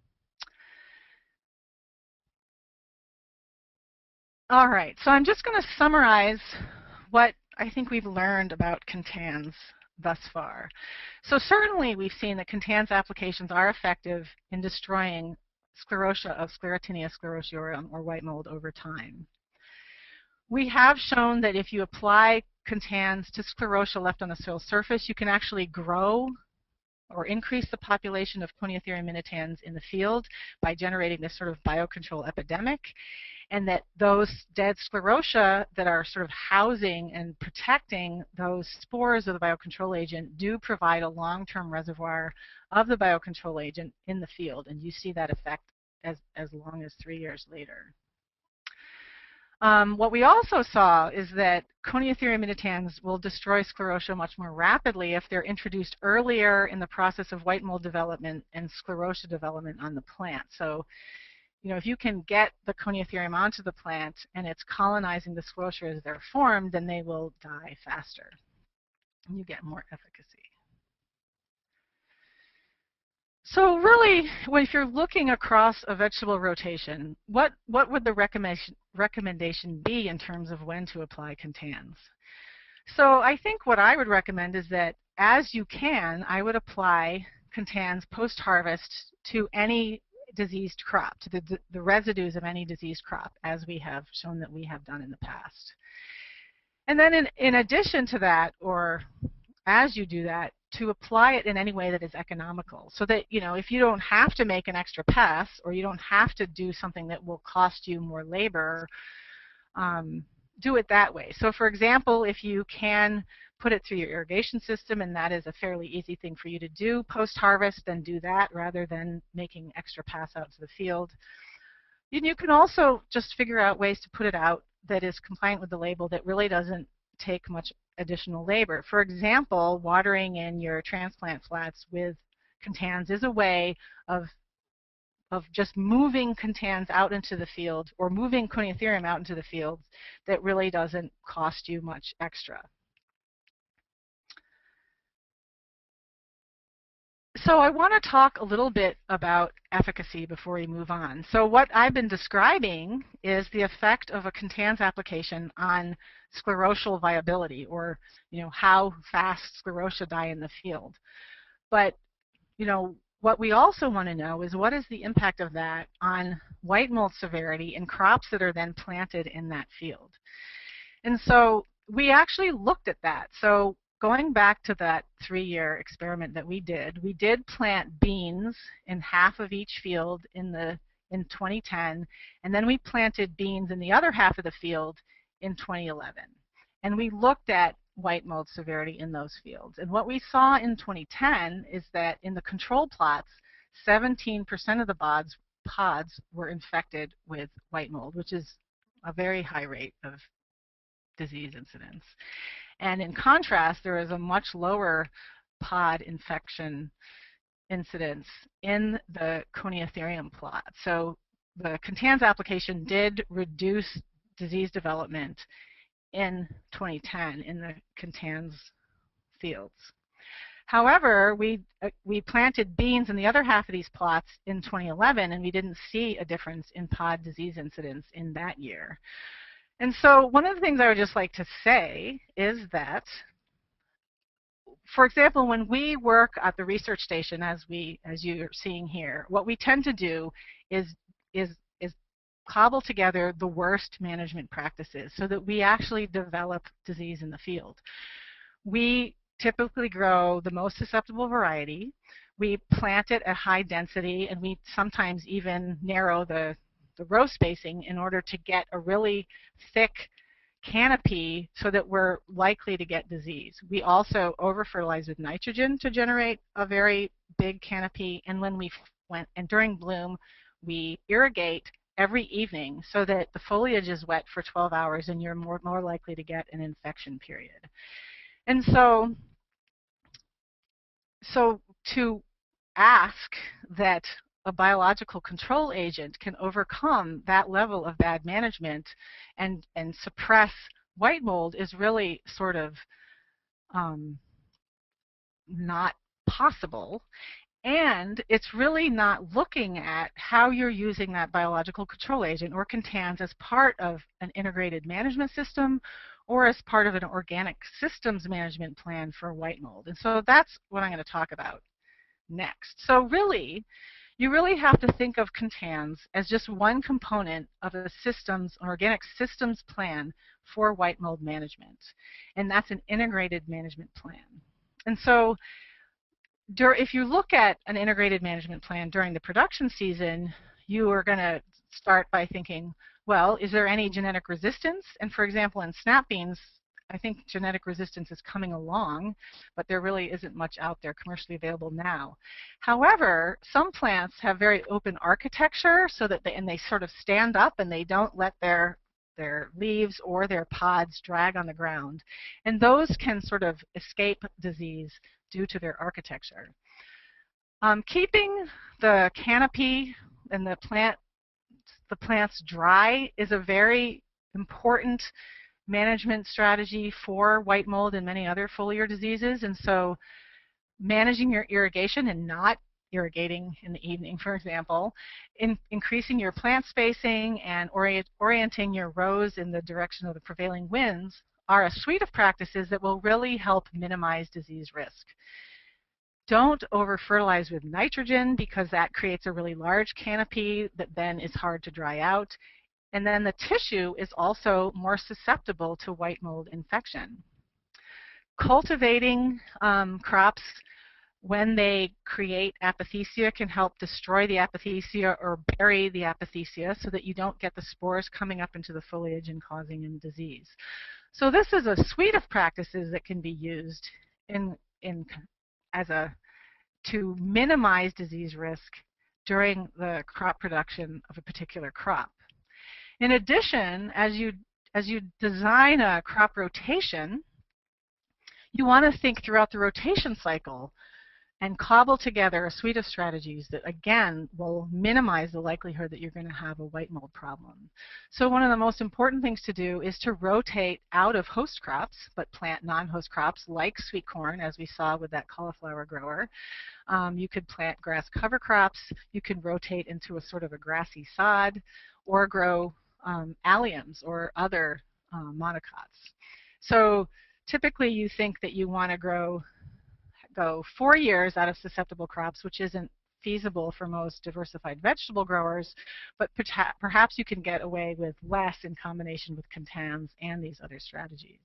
Speaker 2: All right, so I'm just going to summarize what I think we've learned about Contans thus far. So certainly we've seen that Contans applications are effective in destroying sclerotia of Sclerotinia, sclerotiorum, or white mold over time. We have shown that if you apply Contans to sclerotia left on the soil surface, you can actually grow or increase the population of Coniothyruium minitans in the field by generating this sort of biocontrol epidemic, and that those dead sclerotia that are sort of housing and protecting those spores of the biocontrol agent do provide a long-term reservoir of the biocontrol agent in the field, and you see that effect as, as long as three years later. Um, what we also saw is that Coniothyruium minitans will destroy sclerotia much more rapidly if they're introduced earlier in the process of white mold development and sclerotia development on the plant. So, you know, if you can get the Coniothyruium onto the plant and it's colonizing the sclerotia as they're formed, then they will die faster. And you get more efficacy. So really, if you're looking across a vegetable rotation, what, what would the recommendation, recommendation be in terms of when to apply Contans? So I think what I would recommend is that as you can, I would apply Contans post-harvest to any diseased crop, to the, the residues of any diseased crop, as we have shown that we have done in the past. And then in, in addition to that, or as you do that, to apply it in any way that is economical, so that, you know, if you don't have to make an extra pass, or you don't have to do something that will cost you more labor, um, do it that way. So for example, if you can put it through your irrigation system, and that is a fairly easy thing for you to do post-harvest, then do that rather than making extra pass out to the field. And you can also just figure out ways to put it out that is compliant with the label, that really doesn't take much additional labor. For example, watering in your transplant flats with Contans is a way of of just moving Contans out into the field, or moving Coniothyruium out into the field, that really doesn't cost you much extra. So I want to talk a little bit about efficacy before we move on. So what I've been describing is the effect of a Contans application on sclerotial viability, or, you know, how fast sclerotia die in the field. But, you know, what we also want to know is, what is the impact of that on white mold severity in crops that are then planted in that field? And so we actually looked at that. So going back to that three-year experiment that we did, we did plant beans in half of each field in the in twenty ten, and then we planted beans in the other half of the field in twenty eleven. And we looked at white mold severity in those fields. And what we saw in twenty ten is that in the control plots, seventeen percent of the pods, pods were infected with white mold, which is a very high rate of disease incidence. And in contrast, there is a much lower pod infection incidence in the Coniothyruium plot. So the Contans application did reduce disease development in twenty ten in the Contans fields. However, we, uh, we planted beans in the other half of these plots in twenty eleven, and we didn't see a difference in pod disease incidence in that year. And so one of the things I would just like to say is that, for example, when we work at the research station, as we, as you're seeing here, what we tend to do is, is, is cobble together the worst management practices so that we actually develop disease in the field. We typically grow the most susceptible variety. We plant it at high density, and we sometimes even narrow the the row spacing in order to get a really thick canopy so that we're likely to get disease. We also over-fertilize with nitrogen to generate a very big canopy, and when we went and during bloom, we irrigate every evening so that the foliage is wet for twelve hours and you're more, more likely to get an infection period. And so, so to ask that a biological control agent can overcome that level of bad management and, and suppress white mold is really sort of um, not possible. And it's really not looking at how you're using that biological control agent or Contans as part of an integrated management system or as part of an organic systems management plan for white mold. And so that's what I'm going to talk about next. So really, you really have to think of Contans as just one component of a systems, an organic systems plan for white mold management. And that's an integrated management plan. And so if you look at an integrated management plan during the production season, you are going to start by thinking, well, is there any genetic resistance? And for example, in snap beans, I think genetic resistance is coming along, but there really isn't much out there commercially available now. However, some plants have very open architecture so that they, and they sort of stand up and they don't let their their leaves or their pods drag on the ground. And those can sort of escape disease due to their architecture. Um, keeping the canopy and the plant, the plants dry is a very important management strategy for white mold and many other foliar diseases. And so managing your irrigation and not irrigating in the evening, for example, in increasing your plant spacing and orient, orienting your rows in the direction of the prevailing winds are a suite of practices that will really help minimize disease risk. Don't over-fertilize with nitrogen because that creates a really large canopy that then is hard to dry out. And then the tissue is also more susceptible to white mold infection. Cultivating um, crops when they create apothecia can help destroy the apothecia or bury the apothecia so that you don't get the spores coming up into the foliage and causing any disease. So this is a suite of practices that can be used in, in, as a, to minimize disease risk during the crop production of a particular crop. In addition, as you, as you design a crop rotation, you want to think throughout the rotation cycle and cobble together a suite of strategies that, again, will minimize the likelihood that you're going to have a white mold problem. So one of the most important things to do is to rotate out of host crops, but plant non-host crops like sweet corn, as we saw with that cauliflower grower. Um, you could plant grass cover crops. You can rotate into a sort of a grassy sod or grow um, alliums or other um, monocots. So typically you think that you want to grow go four years out of susceptible crops, which isn't feasible for most diversified vegetable growers, but perhaps you can get away with less in combination with Contans and these other strategies.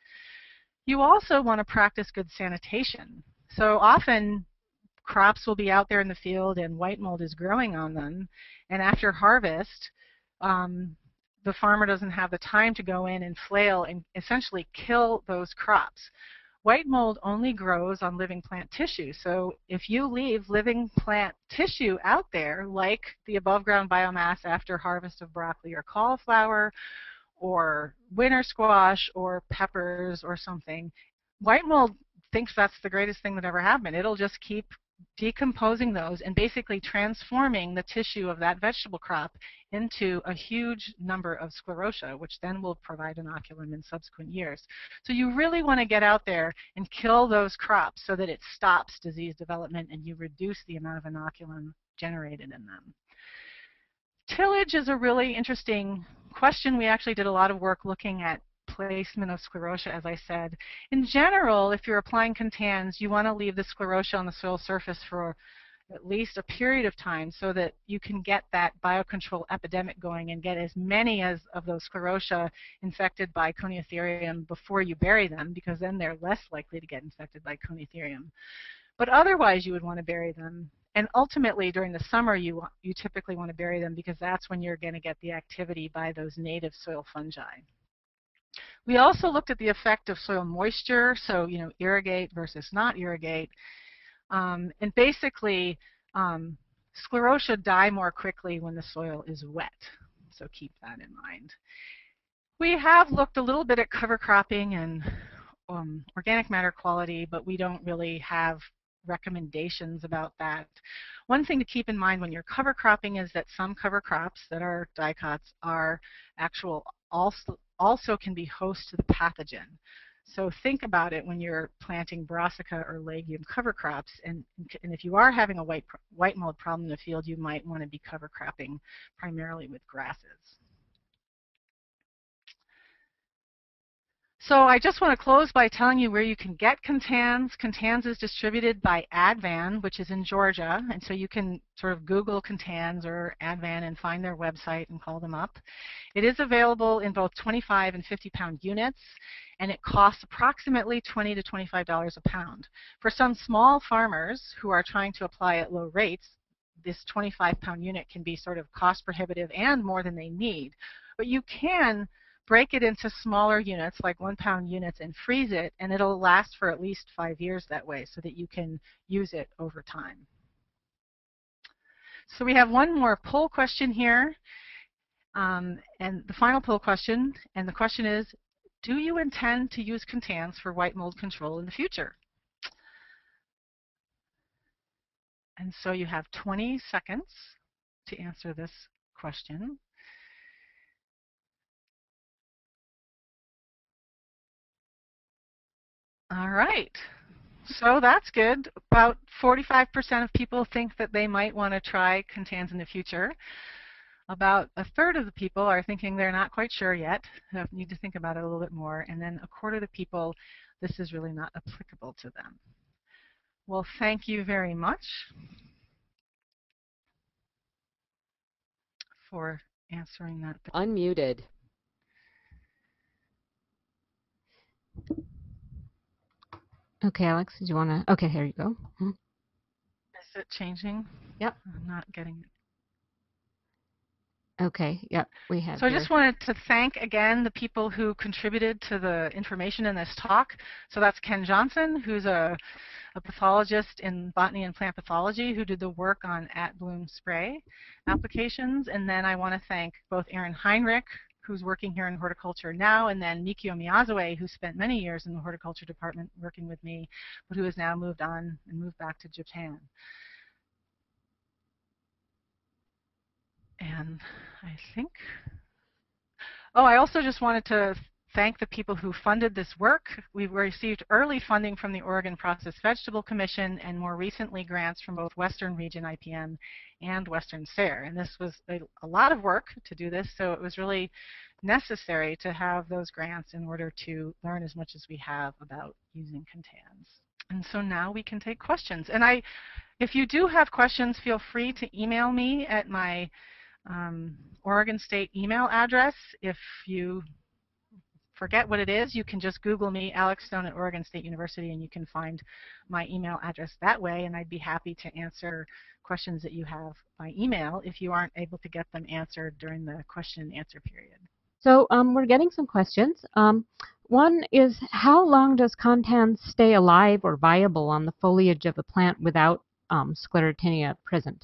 Speaker 2: You also want to practice good sanitation. So often crops will be out there in the field and white mold is growing on them, and after harvest, um, the farmer doesn't have the time to go in and flail and essentially kill those crops. White mold only grows on living plant tissue, so if you leave living plant tissue out there, like the above ground biomass after harvest of broccoli or cauliflower, or winter squash, or peppers, or something, white mold thinks that's the greatest thing that ever happened. It'll just keep decomposing those and basically transforming the tissue of that vegetable crop into a huge number of sclerotia, which then will provide inoculum in subsequent years. So you really want to get out there and kill those crops so that it stops disease development and you reduce the amount of inoculum generated in them. Tillage is a really interesting question. We actually did a lot of work looking at placement of sclerotia, as I said. In general, if you're applying Contans, you want to leave the sclerotia on the soil surface for at least a period of time so that you can get that biocontrol epidemic going and get as many as of those sclerotia infected by Coniothyruium before you bury them, because then they're less likely to get infected by Coniothyruium. But otherwise, you would want to bury them. And ultimately, during the summer, you, you typically want to bury them because that's when you're going to get the activity by those native soil fungi. We also looked at the effect of soil moisture, so you know, irrigate versus not irrigate. Um, and basically, um, sclerotia die more quickly when the soil is wet, so keep that in mind. We have looked a little bit at cover cropping and um, organic matter quality, but we don't really have recommendations about that. One thing to keep in mind when you're cover cropping is that some cover crops that are dicots are actual also, also can be host to the pathogen. So think about it when you're planting brassica or legume cover crops, and, and if you are having a white, white mold problem in the field, you might want to be cover cropping primarily with grasses. So I just want to close by telling you where you can get Contans. Contans is distributed by Advan, which is in Georgia, and so you can sort of Google Contans or Advan and find their website and call them up. It is available in both twenty-five and fifty pound units, and it costs approximately twenty to twenty-five dollars a pound. For some small farmers who are trying to apply at low rates, this twenty-five pound unit can be sort of cost prohibitive and more than they need. But you can break it into smaller units, like one pound units, and freeze it, and it'll last for at least five years that way so that you can use it over time. So we have one more poll question here, um, and the final poll question, and the question is, do you intend to use Contans for white mold control in the future? And so you have twenty seconds to answer this question. All right, so that's good. About forty-five percent of people think that they might want to try Contans in the future. About a third of the people are thinking they're not quite sure yet, need to think about it a little bit more, and then a quarter of the people, this is really not applicable to them. Well, thank you very much for answering that.
Speaker 3: Unmuted.
Speaker 1: Okay, Alex, did you want to? Okay, here you go. Hmm.
Speaker 2: Is it changing?
Speaker 1: Yep.
Speaker 2: I'm not getting it.
Speaker 1: Okay, yep, we have.
Speaker 2: So I
Speaker 1: here.
Speaker 2: just wanted to thank again the people who contributed to the information in this talk. So that's Ken Johnson, who's a, a pathologist in botany and plant pathology who did the work on at-bloom spray applications. And then I want to thank both Aaron Heinrich, who's working here in horticulture now, and then Mikio Miyazawa, who spent many years in the horticulture department working with me, but who has now moved on and moved back to Japan. And I think, oh, I also just wanted to thank the people who funded this work. We've received early funding from the Oregon Processed Vegetable Commission and more recently grants from both Western Region I P M and Western S A R E. And this was a, a lot of work to do this, so it was really necessary to have those grants in order to learn as much as we have about using Contans. And so now we can take questions. And I, if you do have questions, feel free to email me at my um, Oregon State email address. If you forget what it is, you can just Google me, Alex Stone at Oregon State University, and you can find my email address that way, and I'd be happy to answer questions that you have by email if you aren't able to get them answered during the question and answer period.
Speaker 1: So um, we're getting some questions. Um, one is, how long does Contans stay alive or viable on the foliage of a plant without um, Sclerotinia present?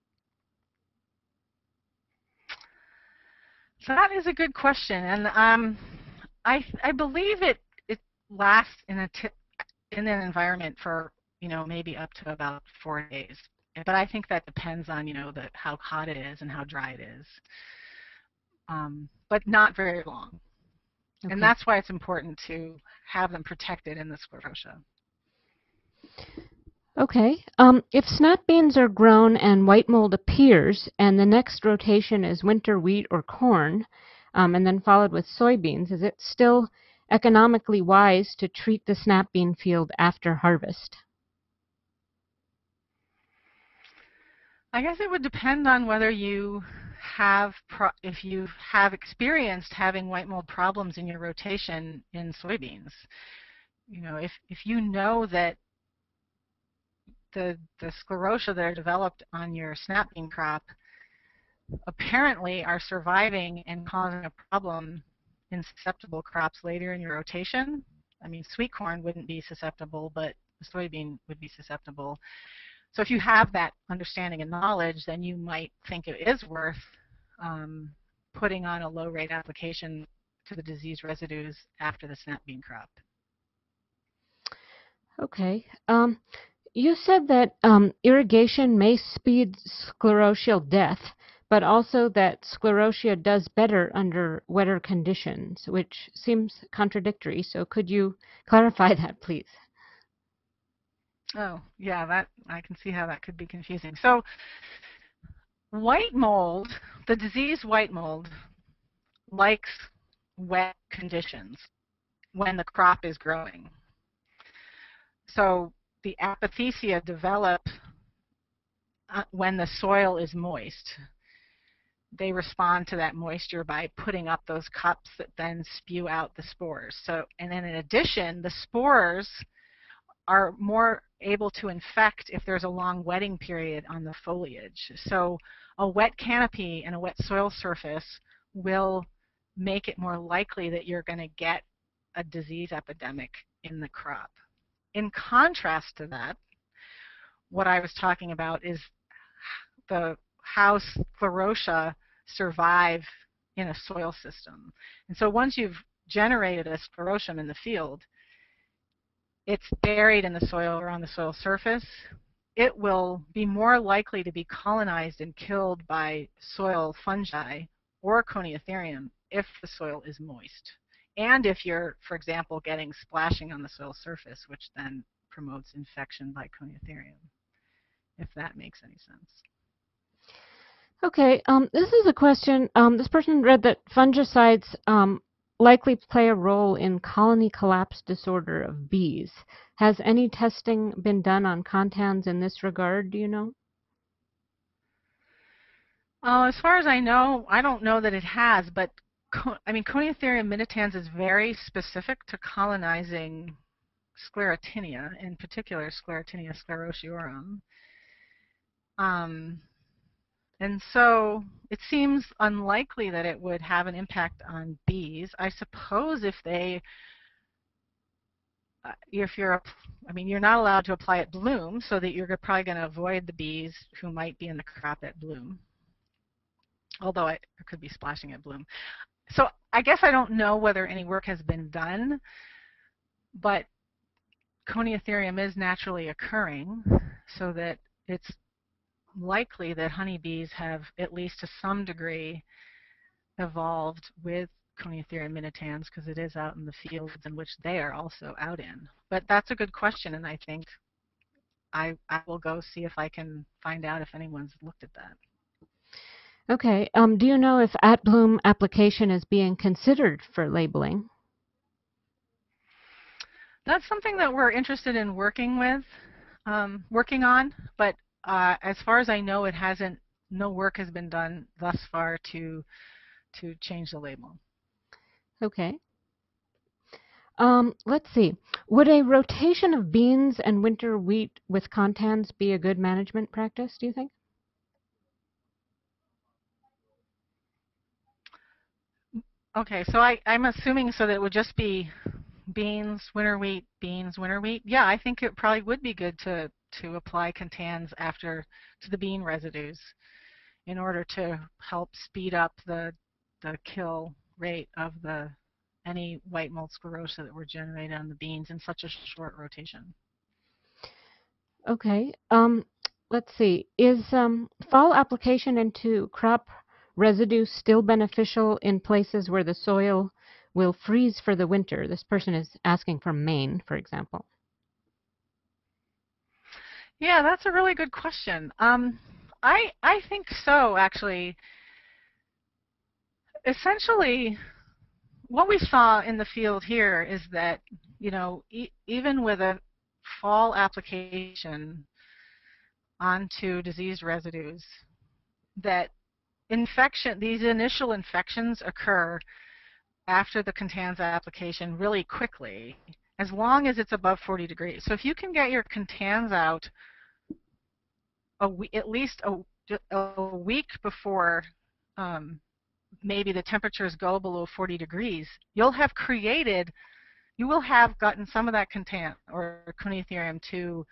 Speaker 2: So that is a good question, and um, I, I believe it, it lasts in, a t in an environment for, you know, maybe up to about four days. But I think that depends on, you know, the, how hot it is and how dry it is. Um, but not very long. Okay. And that's why it's important to have them protected in the sclerotia.
Speaker 1: Okay. Um, if snap beans are grown and white mold appears, and the next rotation is winter wheat or corn, um, and then followed with soybeans, is it still economically wise to treat the snap bean field after harvest?
Speaker 2: I guess it would depend on whether you have, pro if you have experienced having white mold problems in your rotation in soybeans. You know, if, if you know that the, the sclerotia that are developed on your snap bean crop apparently are surviving and causing a problem in susceptible crops later in your rotation. I mean, sweet corn wouldn't be susceptible, but the soybean would be susceptible. So if you have that understanding and knowledge, then you might think it is worth um, putting on a low rate application to the disease residues after the snap bean crop.
Speaker 1: Okay. Um, you said that um, irrigation may speed sclerotial death, but also that sclerotia does better under wetter conditions, which seems contradictory. So could you clarify that, please?
Speaker 2: Oh, yeah, that I can see how that could be confusing. So white mold, the disease white mold, likes wet conditions when the crop is growing. So the apothecia develop uh, when the soil is moist. They respond to that moisture by putting up those cups that then spew out the spores. So, and then in addition, the spores are more able to infect if there's a long wetting period on the foliage. So a wet canopy and a wet soil surface will make it more likely that you're going to get a disease epidemic in the crop. In contrast to that, what I was talking about is the how sclerotia survive in a soil system. And so once you've generated a sclerotium in the field, it's buried in the soil or on the soil surface. It will be more likely to be colonized and killed by soil fungi or Coniothyruium if the soil is moist. And if you're, for example, getting splashing on the soil surface, which then promotes infection by Coniothyruium, if that makes any sense.
Speaker 1: Okay, um, this is a question. Um, this person read that fungicides um, likely play a role in colony collapse disorder of bees. Has any testing been done on Contans in this regard, do you know?
Speaker 2: Uh, as far as I know, I don't know that it has, but I mean, Coniothyruium minitans is very specific to colonizing Sclerotinia, in particular Sclerotinia sclerotiorum. Um, and so it seems unlikely that it would have an impact on bees. I suppose if they, uh, if you're, I mean, you're not allowed to apply at bloom, so that you're probably going to avoid the bees who might be in the crop at bloom. Although it could be splashing at bloom. So I guess I don't know whether any work has been done, but Coniothyruium is naturally occurring, so that it's likely that honeybees have, at least to some degree, evolved with Coniothyruium minitans, because it is out in the fields in which they are also out in. But that's a good question, and I think I, I will go see if I can find out if anyone's looked at that.
Speaker 1: Okay. Um, do you know if at-bloom application is being considered for labeling?
Speaker 2: That's something that we're interested in working with, um, working on, but uh, as far as I know, it hasn't. No work has been done thus far to to change the label.
Speaker 1: Okay. Um, let's see. Would a rotation of beans and winter wheat with Contans be a good management practice, do you think?
Speaker 2: Okay, so I, I'm assuming so that it would just be beans, winter wheat, beans, winter wheat. Yeah, I think it probably would be good to, to apply Contans after to the bean residues in order to help speed up the, the kill rate of the any white mold sclerotia that were generated on the beans in such a short rotation.
Speaker 1: Okay. Um, let's see. Is um, fall application into crop residue still beneficial in places where the soil will freeze for the winter? This person is asking from Maine, for example.
Speaker 2: Yeah, that's a really good question. Um, I I think so, actually. Essentially, what we saw in the field here is that, you know, e even with a fall application onto disease residues, that infection, these initial infections occur after the Contans application really quickly, as long as it's above forty degrees. So if you can get your Contans out a we at least a, a week before um, maybe the temperatures go below forty degrees, you'll have created, you will have gotten some of that content or Coniothyruium to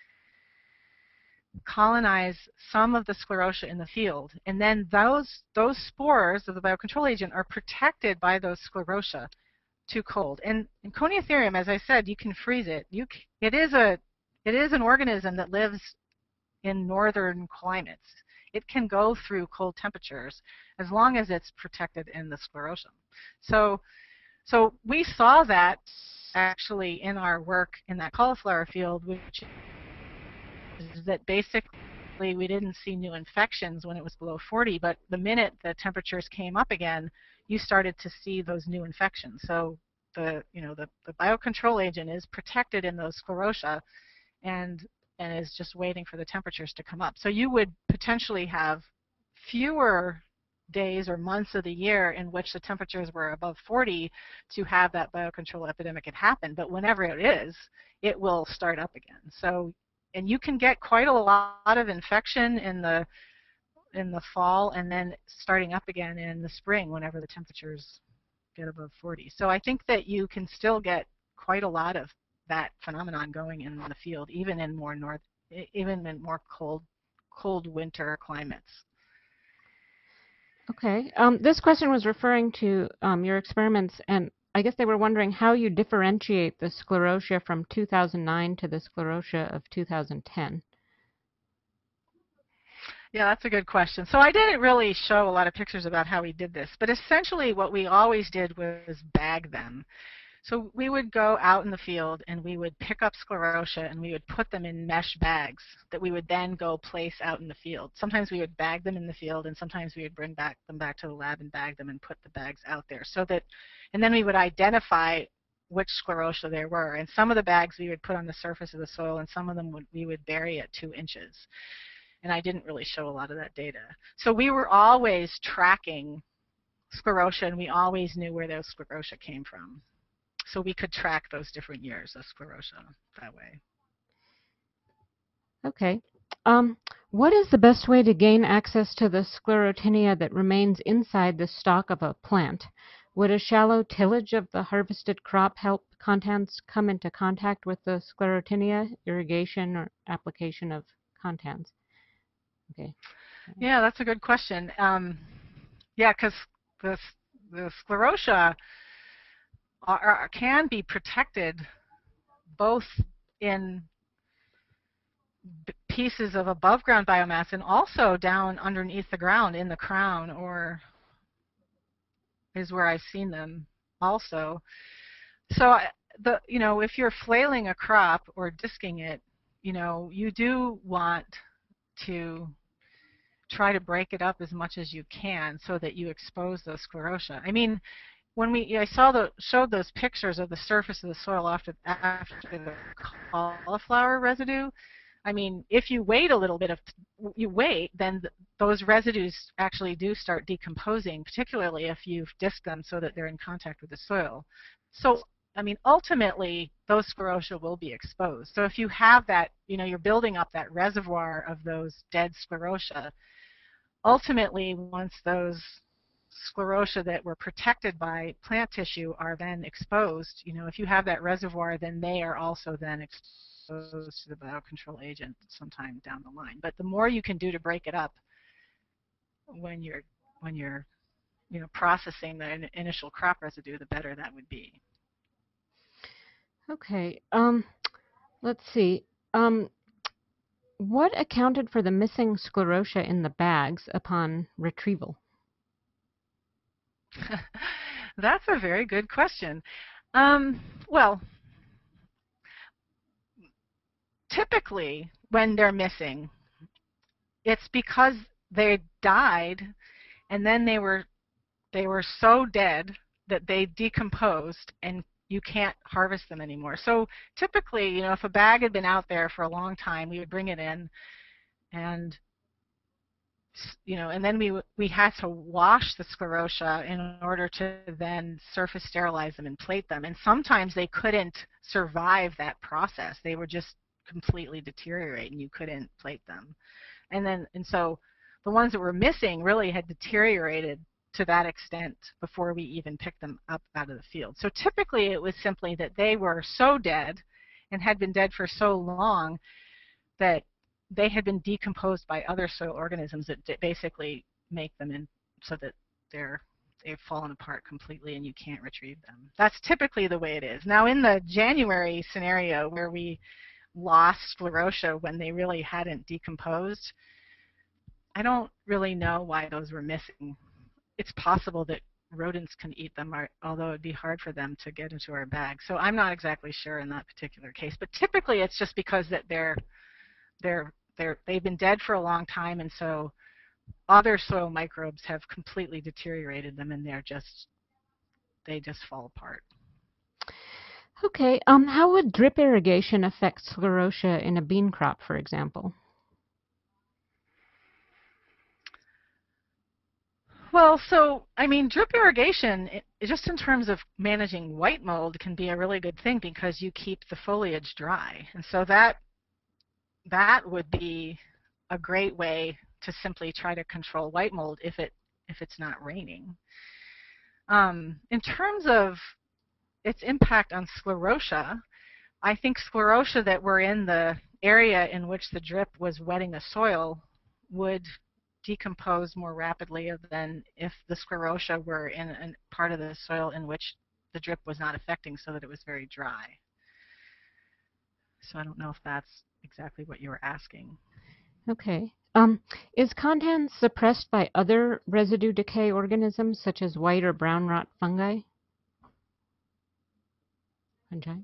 Speaker 2: colonize some of the sclerotia in the field. And then those, those spores of the biocontrol agent are protected by those sclerotia too cold. And, and Coniothyruium, as I said, you can freeze it. You, it, is a, it is an organism that lives in northern climates. It can go through cold temperatures as long as it's protected in the sclerosum. So, so we saw that actually in our work in that cauliflower field, which is that basically we didn't see new infections when it was below forty, but the minute the temperatures came up again, you started to see those new infections. So the, you know, the, the biocontrol agent is protected in those sclerotia and, and is just waiting for the temperatures to come up. So you would potentially have fewer days or months of the year in which the temperatures were above forty to have that biocontrol epidemic had happened. But whenever it is, it will start up again. So, and you can get quite a lot of infection in the in the fall and then starting up again in the spring whenever the temperatures get above forty. So I think that you can still get quite a lot of that phenomenon going in the field, even in more north, even in more cold, cold winter climates.
Speaker 1: Okay. Um, this question was referring to um, your experiments, and I guess they were wondering how you differentiate the sclerotia from two thousand nine to the sclerotia of two thousand ten.
Speaker 2: Yeah, that's a good question. So I didn't really show a lot of pictures about how we did this, but essentially what we always did was bag them. So we would go out in the field and we would pick up sclerotia and we would put them in mesh bags that we would then go place out in the field. Sometimes we would bag them in the field and sometimes we would bring back them back to the lab and bag them and put the bags out there. So that, and then we would identify which sclerotia there were. And some of the bags we would put on the surface of the soil and some of them would, we would bury at two inches. And I didn't really show a lot of that data. So we were always tracking sclerotia and we always knew where those sclerotia came from. So we could track those different years of sclerotia that way.
Speaker 1: Okay. Um, what is the best way to gain access to the Sclerotinia that remains inside the stalk of a plant? Would a shallow tillage of the harvested crop help Contans come into contact with the Sclerotinia, irrigation, or application of Contans? Okay.
Speaker 2: Yeah, that's a good question. Um, yeah, because the, the sclerotia are, are, can be protected both in pieces of above ground biomass and also down underneath the ground in the crown, or is where I've seen them also. So the, you know, if you're flailing a crop or disking it, you know, you do want to try to break it up as much as you can so that you expose those sclerotia. I mean, when we, I saw the, showed those pictures of the surface of the soil after, after the cauliflower residue, I mean, if you wait a little bit of, you wait, then th those residues actually do start decomposing, particularly if you've disked them so that they're in contact with the soil. So, I mean, ultimately, those sclerotia will be exposed. So if you have that, you know, you're building up that reservoir of those dead sclerotia, ultimately, once those sclerotia that were protected by plant tissue are then exposed, you know, if you have that reservoir, then they are also then exposed to the biocontrol agent sometime down the line. But the more you can do to break it up when you're, when you're, you know, processing the in initial crop residue, the better that would be.
Speaker 1: Okay. Um, let's see. Um, what accounted for the missing sclerotia in the bags upon retrieval?
Speaker 2: That's a very good question. Um, well, typically when they're missing, it's because they died and then they were they were so dead that they decomposed and you can't harvest them anymore. So typically, you know, if a bag had been out there for a long time, we would bring it in and, you know, and then we we had to wash the sclerotia in order to then surface sterilize them and plate them. And sometimes they couldn't survive that process. They were just completely deteriorate and you couldn't plate them. And then and so the ones that were missing really had deteriorated to that extent before we even picked them up out of the field. So typically it was simply that they were so dead and had been dead for so long that they had been decomposed by other soil organisms that basically make them in so that they're they've fallen apart completely and you can't retrieve them. That's typically the way it is. Now in the January scenario where we lost sclerotia when they really hadn't decomposed, I don't really know why those were missing. It's possible that rodents can eat them, although it'd be hard for them to get into our bag. So I'm not exactly sure in that particular case. But typically it's just because that they're they're they're they've been dead for a long time, and so other soil microbes have completely deteriorated them, and they're just they just fall apart.
Speaker 1: Okay. Um, how would drip irrigation affect sclerotia in a bean crop, for example?
Speaker 2: Well, so, I mean, drip irrigation, it, just in terms of managing white mold, can be a really good thing because you keep the foliage dry. And so that, that would be a great way to simply try to control white mold if, it, if it's not raining. Um, in terms of its impact on sclerotia, I think sclerotia that were in the area in which the drip was wetting the soil would decompose more rapidly than if the sclerotia were in a part of the soil in which the drip was not affecting, so that it was very dry. So I don't know if that's exactly what you were asking.
Speaker 1: Okay. Um, is Contans suppressed by other residue decay organisms such as white or brown rot fungi? Fungi?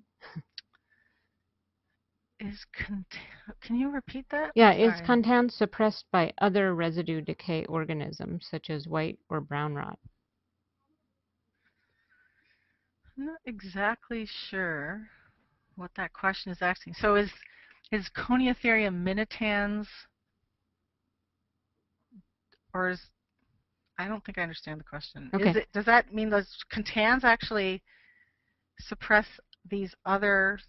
Speaker 2: Is can you repeat that?
Speaker 1: Yeah,
Speaker 2: Sorry.
Speaker 1: Is Contans suppressed by other residue decay organisms such as white or brown rot?
Speaker 2: I'm not exactly sure what that question is asking. So is is Coniothyruium minitans, or is, I don't think I understand the question.
Speaker 1: Okay.
Speaker 2: Is it, does that mean those Contans actually suppress these other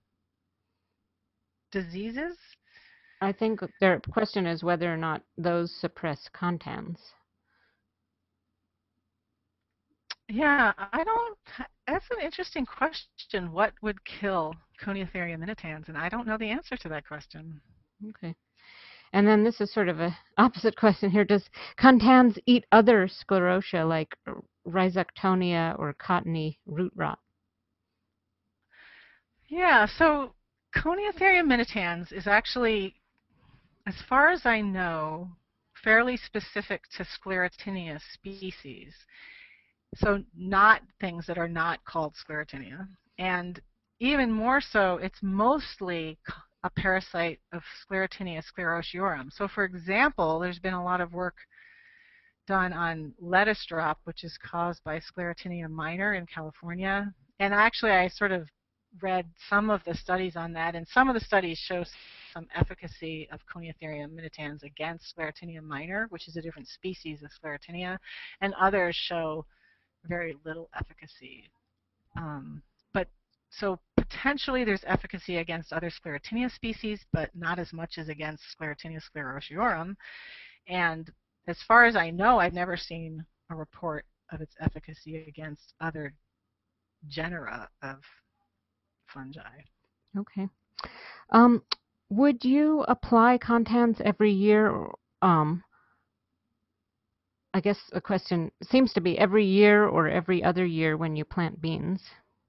Speaker 2: diseases?
Speaker 1: I think their question is whether or not those suppress Contans.
Speaker 2: Yeah, I don't, that's an interesting question. What would kill Coniothyruium minitans? And I don't know the answer to that question.
Speaker 1: Okay. And then this is sort of a opposite question here. Does Contans eat other sclerotia like Rhizoctonia or cottony root rot?
Speaker 2: Yeah, so Coniothyruium minitans is actually, as far as I know, fairly specific to Sclerotinia species. So not things that are not called Sclerotinia. And even more so, it's mostly a parasite of Sclerotinia sclerotiorum. So for example, there's been a lot of work done on lettuce drop, which is caused by Sclerotinia minor in California. And actually I sort of read some of the studies on that, and some of the studies show some efficacy of Coniothyruium minitans against Sclerotinia minor, which is a different species of Sclerotinia, and others show very little efficacy. Um, but so potentially there's efficacy against other Sclerotinia species, but not as much as against Sclerotinia sclerotiorum. And as far as I know, I've never seen a report of its efficacy against other genera of fungi.
Speaker 1: Okay. Um, would you apply Contans every year? Um, I guess a question seems to be every year or every other year when you plant beans.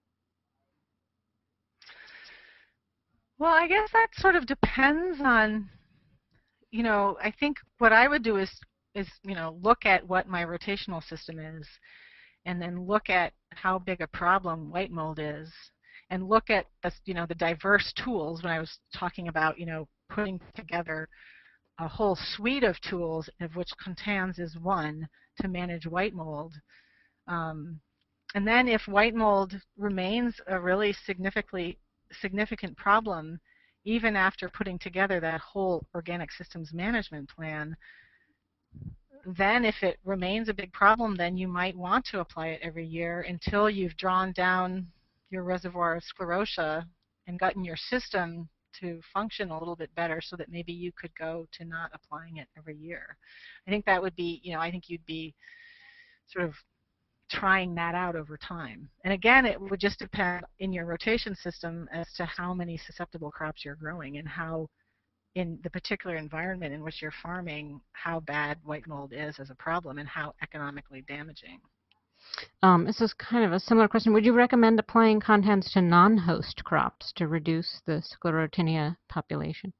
Speaker 2: Well, I guess that sort of depends on, you know, I think what I would do is, is, you know, look at what my rotational system is, and then look at how big a problem white mold is, and look at, the, you know, the diverse tools when I was talking about, you know, putting together a whole suite of tools, of which Contans is one, to manage white mold. Um, and then if white mold remains a really significantly significant problem, even after putting together that whole organic systems management plan, then if it remains a big problem, then you might want to apply it every year until you've drawn down your reservoir of sclerotia and gotten your system to function a little bit better, so that maybe you could go to not applying it every year. I think that would be, you know, I think you'd be sort of trying that out over time. And again, it would just depend in your rotation system as to how many susceptible crops you're growing and how, in the particular environment in which you're farming, how bad white mold is as a problem and how economically damaging.
Speaker 1: Um, this is kind of a similar question. Would you recommend applying Contans to non-host crops to reduce the Sclerotinia population?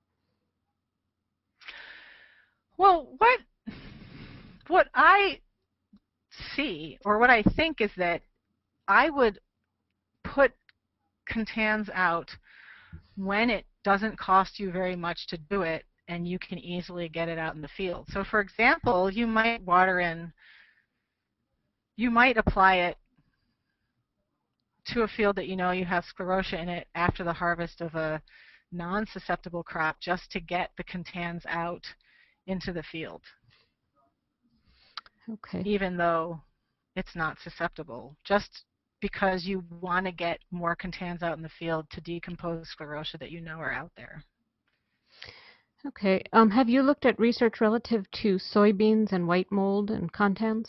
Speaker 2: Well, what what I see, or what I think, is that I would put Contans out when it doesn't cost you very much to do it and you can easily get it out in the field. So for example, you might water in, you might apply it to a field that you know you have sclerotia in it after the harvest of a non-susceptible crop, just to get the Contans out into the field.
Speaker 1: Okay.
Speaker 2: Even though it's not susceptible, just because you want to get more Contans out in the field to decompose sclerotia that you know are out there.
Speaker 1: Okay. Um, have you looked at research relative to soybeans and white mold and Contans?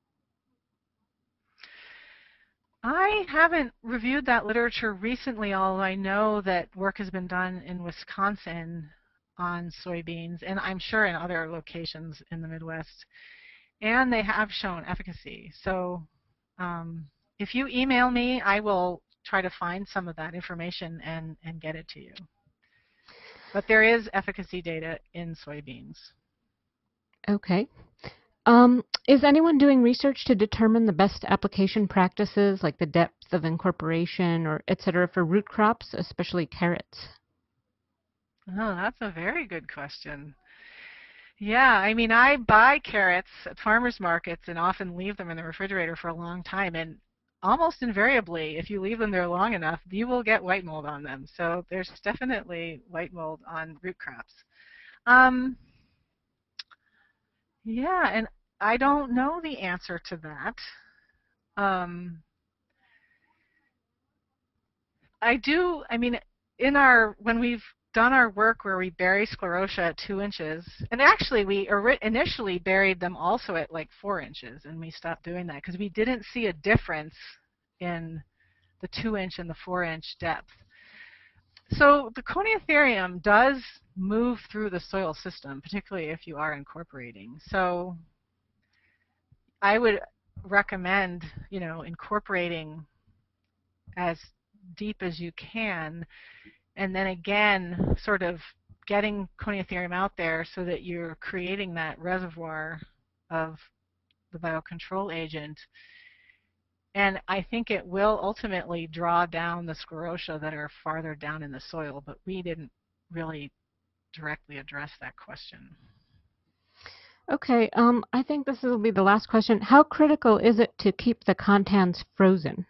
Speaker 2: I haven't reviewed that literature recently, although I know that work has been done in Wisconsin on soybeans, and I'm sure in other locations in the Midwest. And they have shown efficacy. So um, if you email me, I will try to find some of that information and, and get it to you. But there is efficacy data in soybeans.
Speaker 1: Okay. Um, is anyone doing research to determine the best application practices, like the depth of incorporation or et cetera, for root crops, especially carrots?
Speaker 2: Oh, that's a very good question. Yeah, I mean, I buy carrots at farmers markets and often leave them in the refrigerator for a long time, and almost invariably, if you leave them there long enough, you will get white mold on them. So there's definitely white mold on root crops. Um, yeah, and I don't know the answer to that. Um, I do, I mean, in our, when we've done our work where we bury sclerotia at two inches, and actually we initially buried them also at like four inches, and we stopped doing that because we didn't see a difference in the two inch and the four inch depth. So the Coniothyruium does move through the soil system, particularly if you are incorporating. So I would recommend, you know, incorporating as deep as you can, and then again sort of getting Coniothyruium out there so that you're creating that reservoir of the biocontrol agent. And I think it will ultimately draw down the sclerotia that are farther down in the soil, but we didn't really directly address that question.
Speaker 1: Okay, um, I think this will be the last question. How critical is it to keep the Contans frozen?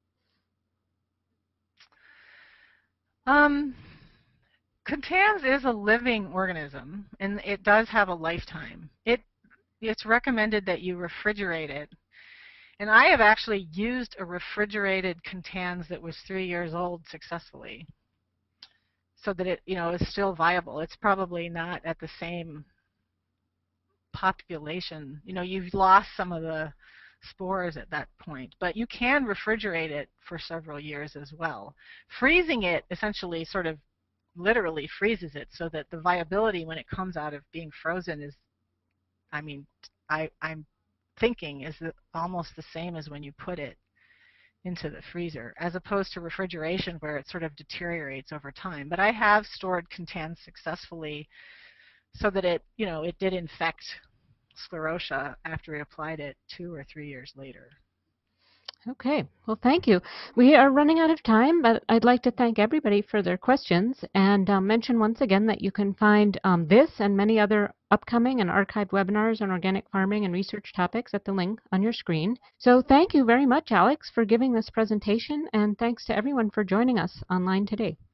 Speaker 2: Um, Contans is a living organism, and it does have a lifetime. It, it's recommended that you refrigerate it. And I have actually used a refrigerated Contans that was three years old successfully, so that it, you know, is still viable. It's probably not at the same population. You know, you've lost some of the spores at that point, but you can refrigerate it for several years as well. Freezing it essentially sort of literally freezes it so that the viability when it comes out of being frozen is, I mean, I, I'm thinking is almost the same as when you put it into the freezer, as opposed to refrigeration where it sort of deteriorates over time. But I have stored Contans successfully so that it, you know, it did infect sclerotia after we applied it two or three years later.
Speaker 1: Okay, well, thank you. We are running out of time, but I'd like to thank everybody for their questions and um, mention once again that you can find um, this and many other upcoming and archived webinars on organic farming and research topics at the link on your screen. So thank you very much, Alex, for giving this presentation, and thanks to everyone for joining us online today.